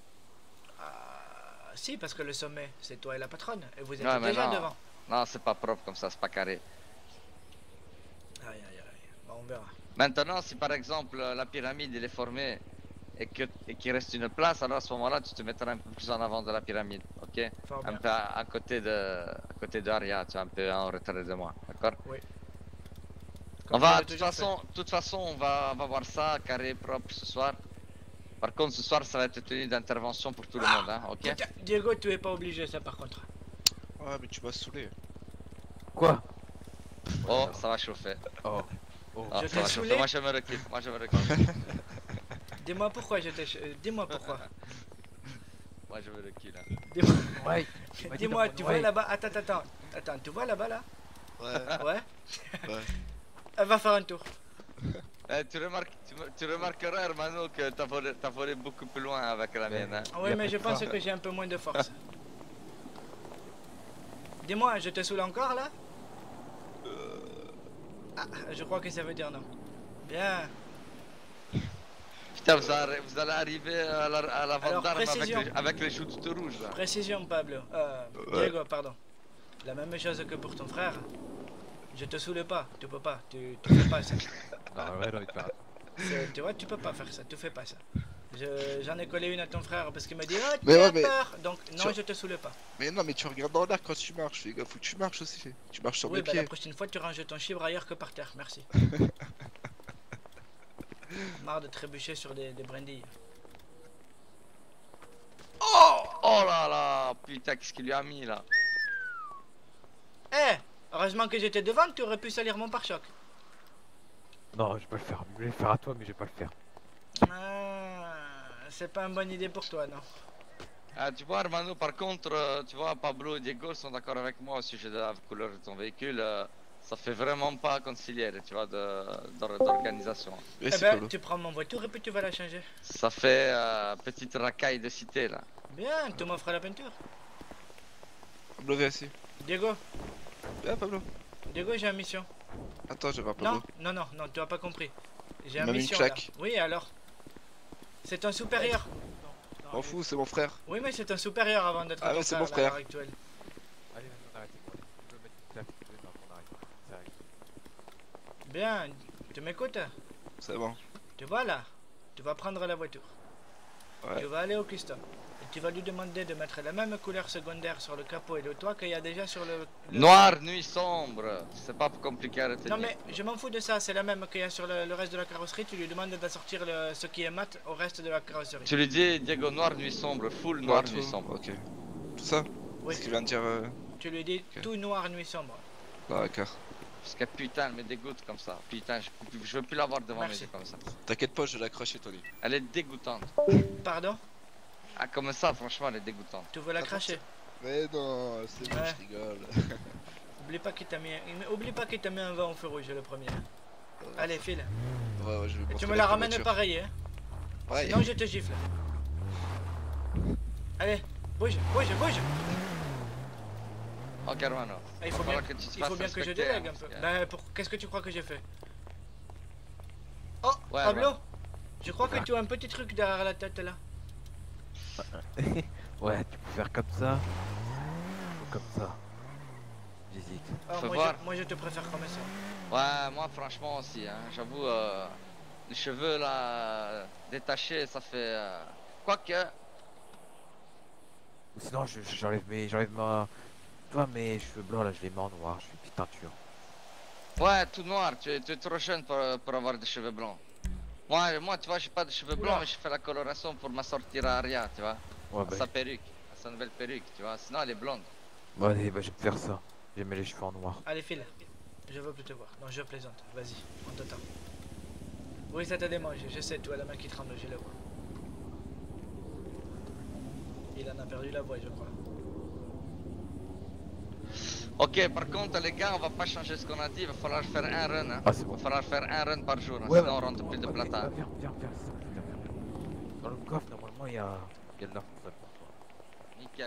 Si, parce que le sommet c'est toi et la patronne et vous êtes Ouais, mais déjà non. devant. Non, c'est pas propre comme ça, c'est pas carré. Aïe aïe aïe, bon, on verra. Maintenant, si par exemple la pyramide elle est formée et qu'il reste une place, alors à ce moment-là tu te mettras un peu plus en avant de la pyramide, ok? Fort Un bien. peu à côté de Aria, tu vois, un peu en retrait de moi, d'accord? Comme On va, j'avais toujours fait. de toute façon, on va voir ça carré propre ce soir. Par contre, ce soir, ça va être tenu d'intervention pour tout le monde, hein, ok? Putain, Diego, tu es pas obligé ça par contre. Ouais, mais tu m'as saoulé. Quoi? Oh, ça va chauffer. Oh. Ah, Je ça t'ai va saoulé? chauffer. Moi, je me recule. Dis-moi pourquoi je t'ai. Dis-moi pourquoi. Moi, je me recule. Hein. Dis-moi, Ouais. dis-moi, tu vois là-bas. Attends, tu vois là-bas là? Ouais, Ouais. ouais. Elle va faire un tour. Tu remarqueras, Hermano, que t'as volé beaucoup plus loin avec la mienne. Hein. Oui, Y a mais pas je de pense force. que j'ai un peu moins de force. Dis-moi, je te saoule encore là? Ah, je crois que ça veut dire non. Bien. Putain, vous allez arriver à la Alors, vente d'armes précision. avec les shoots rouges, là. Précision, Pablo. Diego, pardon. La même chose que pour ton frère. Je te saoule pas, tu peux pas, tu fais pas ça. Non, ouais, non, il parle. Tu vois, tu peux pas faire ça, tu fais pas ça. J'en ai collé une à ton frère parce qu'il m'a dit oh, tu Mais ouais, as mais- peur. Donc, non, Tu- je te saoule pas. Mais non, mais tu regardes dans l'air quand tu marches, fais gaffe, faut que tu marches aussi. Tu marches sur Oui, mes bah la pieds. prochaine fois, tu ranges ton chibre ailleurs que par terre, merci. Marre de trébucher sur des brindilles. Oh là là, putain, qu'est-ce qu'il lui a mis, là? Eh, heureusement que j'étais devant, tu aurais pu salir mon pare-choc. Non, je vais pas le faire. Je vais le faire à toi, mais je vais pas le faire. Ah, c'est pas une bonne idée pour toi, non. Ah, tu vois, Hermano, par contre, tu vois, Pablo et Diego sont d'accord avec moi au sujet de la couleur de ton véhicule. Ça fait vraiment pas concilier, tu vois, d'organisation. Oui, Eh c'est ben, Pablo. tu prends mon voiture et puis tu vas la changer. Ça fait petite racaille de cité là. Bien, tu m'offres la peinture. Pablo, viens ici. Diego, Viens, Pablo. Diego, j'ai une mission. Attends, je vais voir Pablo. Non, tu as pas compris. J'ai Il une m'a mis une mission là. claque. Oui, alors. C'est un supérieur. M'en fous, c'est mon frère. Oui, mais c'est un supérieur avant d'être Ah ton ouais, c'est frère, mon là, à frère. l'heure actuelle. Allez, on arrête. Je veux mettre une claque, si tu veux, non, on arrête. Ça arrive. Bien, tu m'écoutes? C'est bon. Tu vas là, tu vas prendre la voiture. Ouais. Tu vas aller au custom. Et tu vas lui demander de mettre la même couleur secondaire sur le capot et le toit qu'il y a déjà sur le... Noir, nuit sombre. C'est pas compliqué à retenir. Non mais je m'en fous de ça, c'est la même qu'il y a sur le reste de la carrosserie. Tu lui demandes d'assortir ce qui est mat au reste de la carrosserie. Tu lui dis Diego, noir, nuit sombre, full noir, Tout. nuit sombre. Ok. Tout ça Oui, Ce qu'il vient de dire. tu lui dis Ok. tout noir, nuit sombre. D'accord. Parce que putain, elle me dégoûte comme ça. Putain, je veux plus la voir devant mes Merci. yeux comme ça. T'inquiète pas, je vais l'accrocher, Tony. Elle est dégoûtante. Pardon? Ah, comme ça, franchement, elle est dégoûtante. Tu veux la Ah, cracher? Mais non, c'est bon, Ouais. je rigole. Oublie pas qu'il t'a mis un vent au feu rouge le premier. Allez, file. Ouais, je vais Et tu contrôler me la ta ramènes voiture. pareil, hein? Ouais. Sinon je te gifle. Allez, bouge. Ok, Hermano. Ah, il faut bien, falloir que tu te il faut fasses bien que je respecter, délègue hein, un peu. parce que- Ben, qu'est-ce que tu crois que j'ai fait? Oh, Ouais, Pablo, ouais. je crois que tu as un petit truc derrière la tête là. Ouais, tu peux faire comme ça. Ou comme ça. J'hésite. Ah, Faut moi, voir. moi je te préfère comme ça. Ouais, moi, franchement aussi, hein. J'avoue, les cheveux là, détachés, ça fait. Quoique. Ou sinon, j'enlève ma. Toi, mes cheveux blancs là, je les mets en noir. Je fais une petite teinture. Ouais, tout noir, tu es trop jeune pour avoir des cheveux blancs. Moi, tu vois, j'ai pas de cheveux blancs, Oula. mais je fais la coloration pour m'assortir à Aria, tu vois. Ouais, À sa perruque, à sa nouvelle perruque, tu vois. Sinon, elle est blonde. Bon, allez, bah, je vais te faire ça. J'ai mis les cheveux en noir. Allez, file. Je veux plus te voir. Non, je plaisante. Vas-y, on t'attend. Oui, ça t'a démangé. Je sais, tu as la main qui tremble, je le vois. Il en a perdu la voix, je crois. Ok, par contre, les gars, on va pas changer ce qu'on a dit, il va falloir faire un run. Hein. Ah, c'est Il bon. va falloir faire un run par jour, hein, Ouais, sinon on rentre plus de ok, plata. bah, viens, c'est ça que je voulais faire. Dans le coffre, normalement, il y a de l'argent pour toi. Nickel.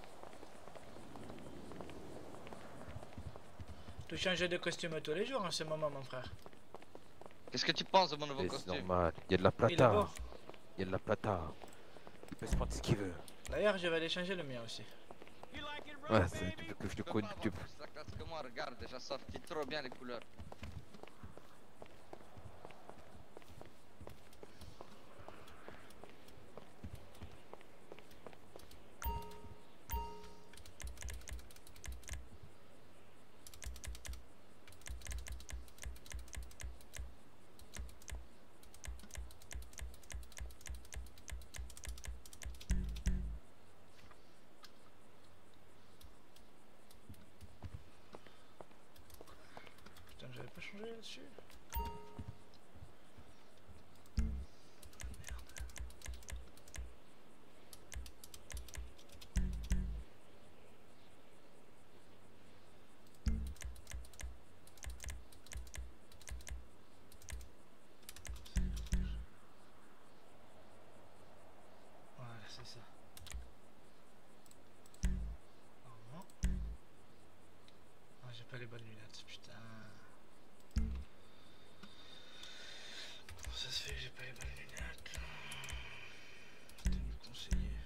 Tu changes de costume tous les jours en ce moment, mon frère. Qu'est-ce que tu penses de mon nouveau Et c'est costume? normal. Il y a de la Il est plata. beau. Il y a de la plata. Il peut se prendre ce qu'il veut. D'ailleurs, je vais aller changer le mien aussi. Ouais, tu veux que je te peux connais. pas avoir plus la classe que moi, regarde, déjà sorti trop bien les couleurs. Putain, j'avais pas changé là-dessus. Voilà, c'est ça. Normalement. Ah, j'ai pas les bonnes lunettes, putain. Comment ça se fait que j'ai pas les bonnes lunettes? Tenue conseiller.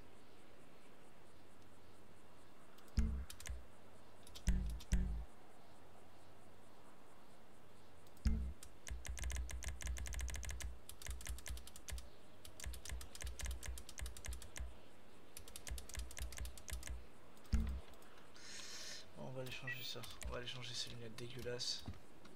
Bon, on va aller changer ça. On va aller changer ces lunettes dégueulasses.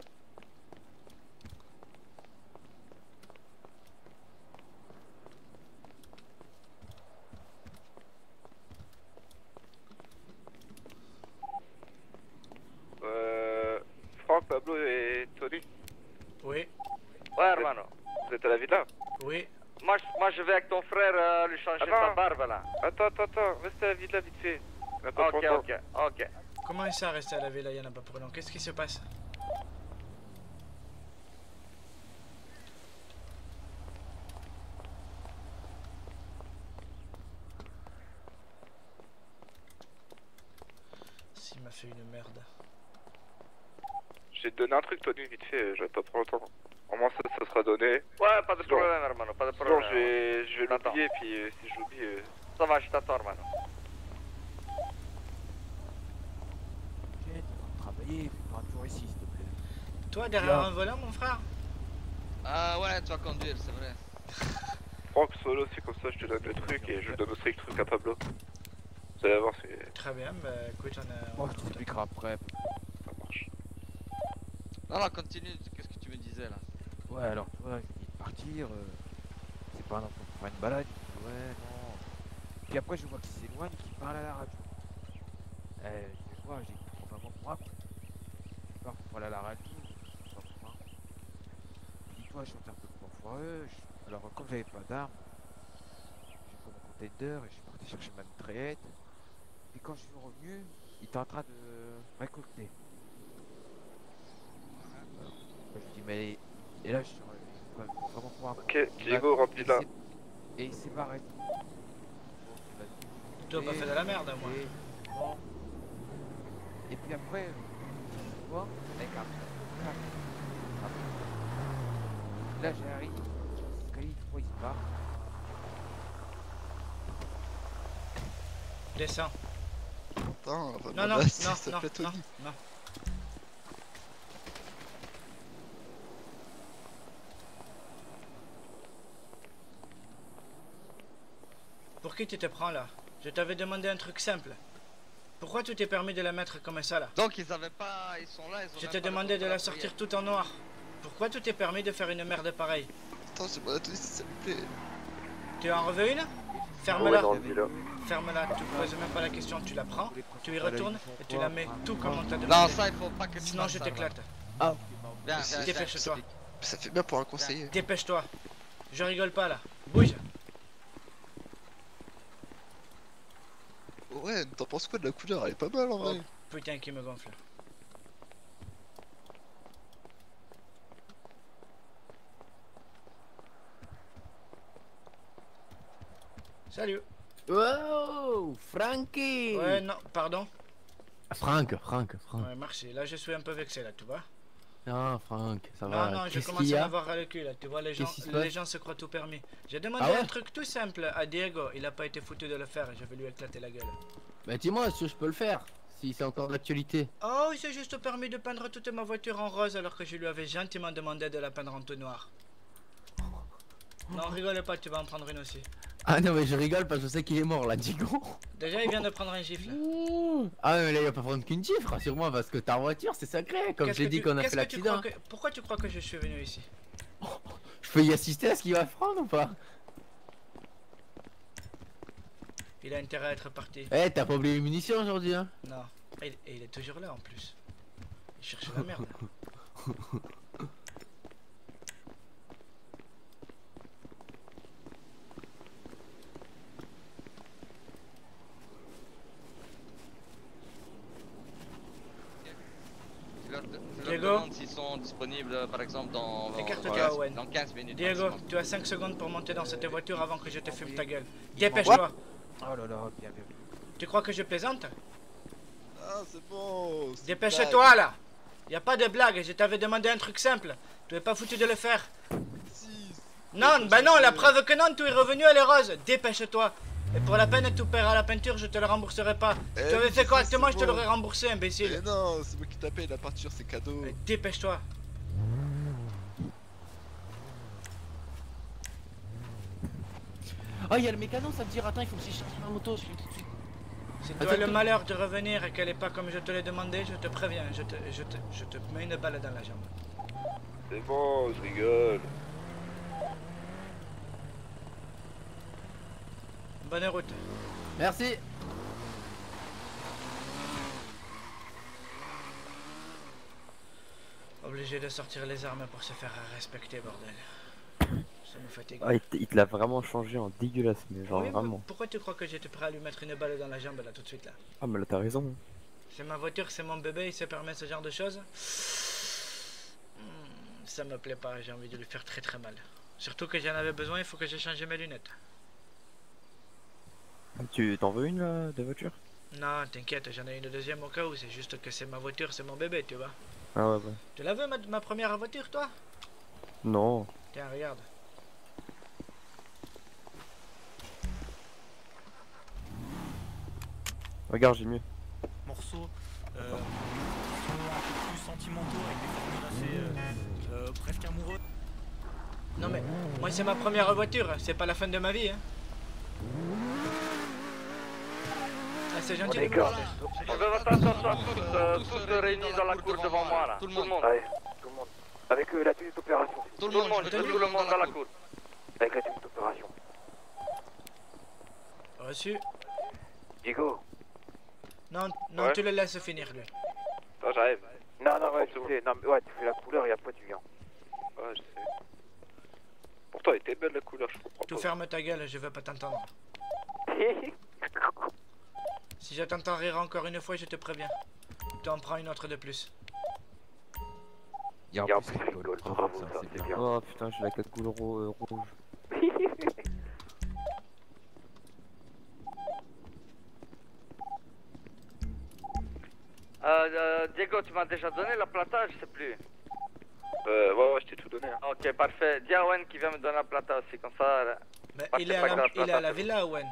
Franck, Pablo et Tori. Oui, Ouais, hermano. Vous êtes à la villa? oui. Moi, je vais avec ton frère lui changer Ah non. sa barbe là. Attends, reste à la villa vite fait. Attends, Ok. Comment ça rester à la villa, il y en a pas pour long? Qu'est-ce qui se passe? S'il m'a fait une merde. Je vais te donner un truc, Tony, vite fait, je vais pas prendre le temps. Au moins ça sera donné. Ouais, pas de problème, hermano, pas de Sinon, problème. je vais T'attends. l'oublier, puis si j'oublie... Ça va, je t'attends, hermano. Tiens, tu vas travailler, prends toujours ici, s'il te plaît. Toi, derrière un volant, mon frère? Ah ouais, tu vas conduire, c'est vrai. Franck, solo, c'est comme ça, je te donne le truc et je donne aussi le truc à Pablo. Vous allez voir, c'est... Très bien, bah écoute, Moi, je t'expliquerai après. ça marche. Non, non, continue, qu'est-ce que tu me disais là? Ouais, alors, tu vois, je dis de partir. C'est pas un enfant pour faire une balade. Je dis, ouais, non. Puis après, je vois qu'il s'éloigne, qu'il parle à la radio. Je vois, j'ai vraiment pour moi. Je pars pour aller à la radio. Je sais pas pourquoi. Puis toi, je suis un peu plus foireux. Alors, comme j'avais pas d'armes, j'ai pris mon container et je suis parti chercher ma mitraillette. Et quand je suis revenu, il était en train de récolter. Alors, je lui dis, mais. Et là, je suis vraiment pour un. Ok, Diego, remplis là. Et il s'est barré. tu dois pas faire de la merde, moi. Bon. Et puis après, tu vois, avec un. Là, j'arrive. Khalid, tu vois, il se barre. Descends. Putain, on va Non, non, me non, s'il te non, plaît, non, Tony. non. Pour qui tu te prends là? Je t'avais demandé un truc simple. Pourquoi tu t'es permis de la mettre comme ça là? Donc ils avaient pas. Ils sont là, ils ont. Je même t'ai pas le demandé temps de la prière. sortir tout en noir. Pourquoi tu t'es permis de faire une merde pareille? Attends, j'ai demandé à Tony s'il te plaît. Tu en reveux une? Ouais, Ferme-la. dans le villa. Ferme-la, tu poses même pas la question, tu la prends, tu y retournes et tu la mets tout comme on t'a Non, demandé. ça il faut pas que tu Sinon fasses je ça, t'éclate. Ah, Viens, viens, viens. Dépêche-toi. Ça fait bien pour un conseiller. Dépêche-toi. Je rigole pas là. Bouge. Ouais, t'en penses quoi de la couleur? Elle est pas mal en vrai. Putain qui me gonfle. Salut. Wow, Frankie. Ouais, non, pardon. Franck. Ouais, merci. Là, je suis un peu vexé, là, tu vois. Non, Franck, ça Non, va. non, je Qu'est-ce commence qu'il y à a? m'avoir le cul, là. Tu vois, Qu'est-ce qui se les passe? gens se croient tout permis. J'ai demandé Ah ouais? un truc tout simple à Diego. Il a pas été foutu de le faire et je vais lui éclater la gueule. Bah dis-moi si je peux le faire, si c'est encore d'actualité. Oh, il s'est juste permis de peindre toute ma voiture en rose alors que je lui avais gentiment demandé de la peindre en tout noir. Non, rigole pas, tu vas en prendre une aussi. Ah non mais je rigole parce que je sais qu'il est mort là, Diego. Déjà, il vient de prendre un gifle. Ah mais là il va pas prendre qu'une gifle, rassure-moi, parce que ta voiture c'est sacré, comme Qu'est-ce j'ai que dit tu- qu'on a qu'est-ce fait que tu l'accident. crois que- Pourquoi tu crois que je suis venu ici? Je peux y assister à ce qu'il va prendre ou pas? Il a intérêt à être parti. Eh, t'as pas oublié les munitions aujourd'hui hein? Non. Et il est toujours là en plus. Il cherche la merde. Je leur Diego? demande s'ils sont disponibles par exemple Écarte-toi, dans Owen. 15 minutes. Diego, maximum. tu as 5 secondes pour monter dans cette voiture avant que je te fume ta gueule. Dépêche-toi. oh là là, bien vu. Tu crois que je plaisante? Ah, c'est bon. c'est Dépêche-toi là. Y a pas de blague, je t'avais demandé un truc simple. Tu es pas foutu de le faire. blague. Si. Non, bah non, la preuve que non, tout est revenu, elle est rose. Dépêche-toi. Et pour la peine, tout paiera la peinture, je te le rembourserai pas. Si Eh tu avais oui, fait c'est correctement, ça, je c'est te bon. l'aurais remboursé, Mais imbécile. non, c'est moi qui t'appelle, la peinture c'est cadeau. Dépêche-toi. Oh, il y a le mécano, ça me dit, attends, il faut que je cherche ma moto, je fais tout de suite. Si tu as Attends, le malheur de revenir et qu'elle est pas comme je te l'ai demandé, je te préviens, je te mets une balle dans la jambe. C'est bon, je rigole. Bonne route. Merci. Obligé de sortir les armes pour se faire respecter, bordel. Ça me fatigue. Ah, il te l'a vraiment changé en dégueulasse, mais genre Oui, mais vraiment. pourquoi tu crois que j'étais prêt à lui mettre une balle dans la jambe là tout de suite là? Ah, mais là t'as raison. C'est ma voiture, c'est mon bébé, il se permet ce genre de choses. Ça me plaît pas, j'ai envie de lui faire très très mal. Surtout que j'en avais besoin, il faut que j'ai changé mes lunettes. Tu t'en veux une là, de voiture? Non, t'inquiète, j'en ai une deuxième au cas où, c'est juste que c'est ma voiture, c'est mon bébé, tu vois. Ah ouais, ouais. Tu la veux ma première voiture, toi? Non. Tiens, regarde. Regarde, j'ai mieux. Morceaux sont un peu plus sentimentaux avec des formules assez presque amoureux. Non mais, moi c'est ma première voiture, c'est pas la fin de ma vie, hein. Ah, c'est gentil. Je veux votre attention tous réunis dans la cour devant moi là. Tout le monde. Allez, tout le monde. Avec la tenue d'opération. Tout le monde, tout le monde dans la cour. Avec la tenue d'opération. Reçu. Diego. Non, non, Ouais. tu le laisses finir lui. Attends, j'arrive. Non, non, ouais, tu sais, non, mais ouais, tu fais la couleur et après tu viens. Ouais, je sais. Pourtant, elle était belle la couleur, je comprends Tout pas. ferme ta gueule, je veux pas t'entendre. Si je t'entends rire encore une fois, je te préviens. Tu en prends une autre de plus. Y'a en plus, rigole. Bravo, ça, c'est bien. Oh putain, j'ai la cagoule rouge. Diego, tu m'as déjà donné la plata, je sais plus. Ouais, ouais, je t'ai tout donné. Hein. Ok, parfait. Dis à Owen qui vient me donner la plata aussi, comme ça. Mais Parce il que est pas à grave, il est à la c'est bon. villa, Owen.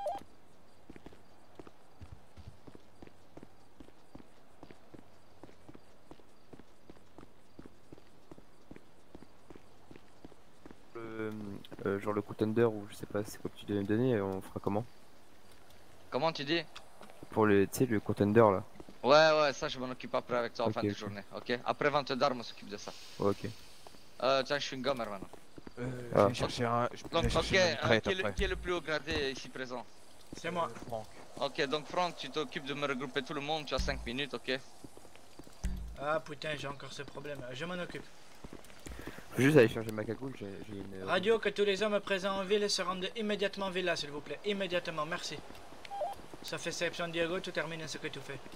Genre le contender ou je sais pas c'est quoi que tu devais me donner, on fera comment? Comment tu dis? Pour le, tu sais, le contender là. Ouais, ça je m'en occupe après avec toi en Ok, fin de ok. journée, ok? Après vente d'armes, on s'occupe de ça. Ok. Tiens, je suis une gommer maintenant. Je vais chercher un. Je Donc, vais ok, chercher une mitraillette qui après. est le plus haut gradé ici présent? C'est moi. Franck. Ok, donc Franck, tu t'occupes de me regrouper tout le monde, tu as 5 minutes, ok? Ah putain, j'ai encore ce problème. Je m'en occupe. Faut juste aller changer ma cagoule, j'ai une. Radio, que tous les hommes présents en ville se rendent immédiatement villa, s'il vous plaît. Immédiatement, merci. Sauf exception, Diego, tu termines ce que tu fais.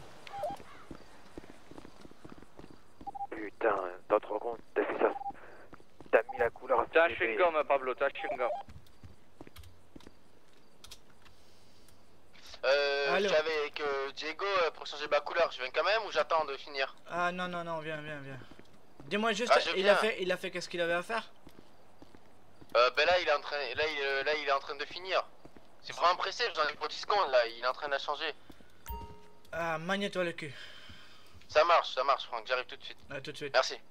Putain, t'as te rends compte, t'as fait ça. T'as mis la couleur à T'as un chewing-gum, Pablo, t'as un chewing-gum. Allô. J'avais avec Diego pour changer ma couleur. Je viens quand même ou j'attends de finir? Ah non, non, non, viens, viens, viens. Dis-moi juste, Ah, je viens. il a fait qu'est-ce qu'il avait à faire? Ben là il est en train, là il est en train de finir. C'est vraiment pressé, j'en ai pour 10 secondes là. Il est en train de la changer. Ah, magne-toi le cul. Ça marche Franck, j'arrive tout de suite. À tout de suite. Merci.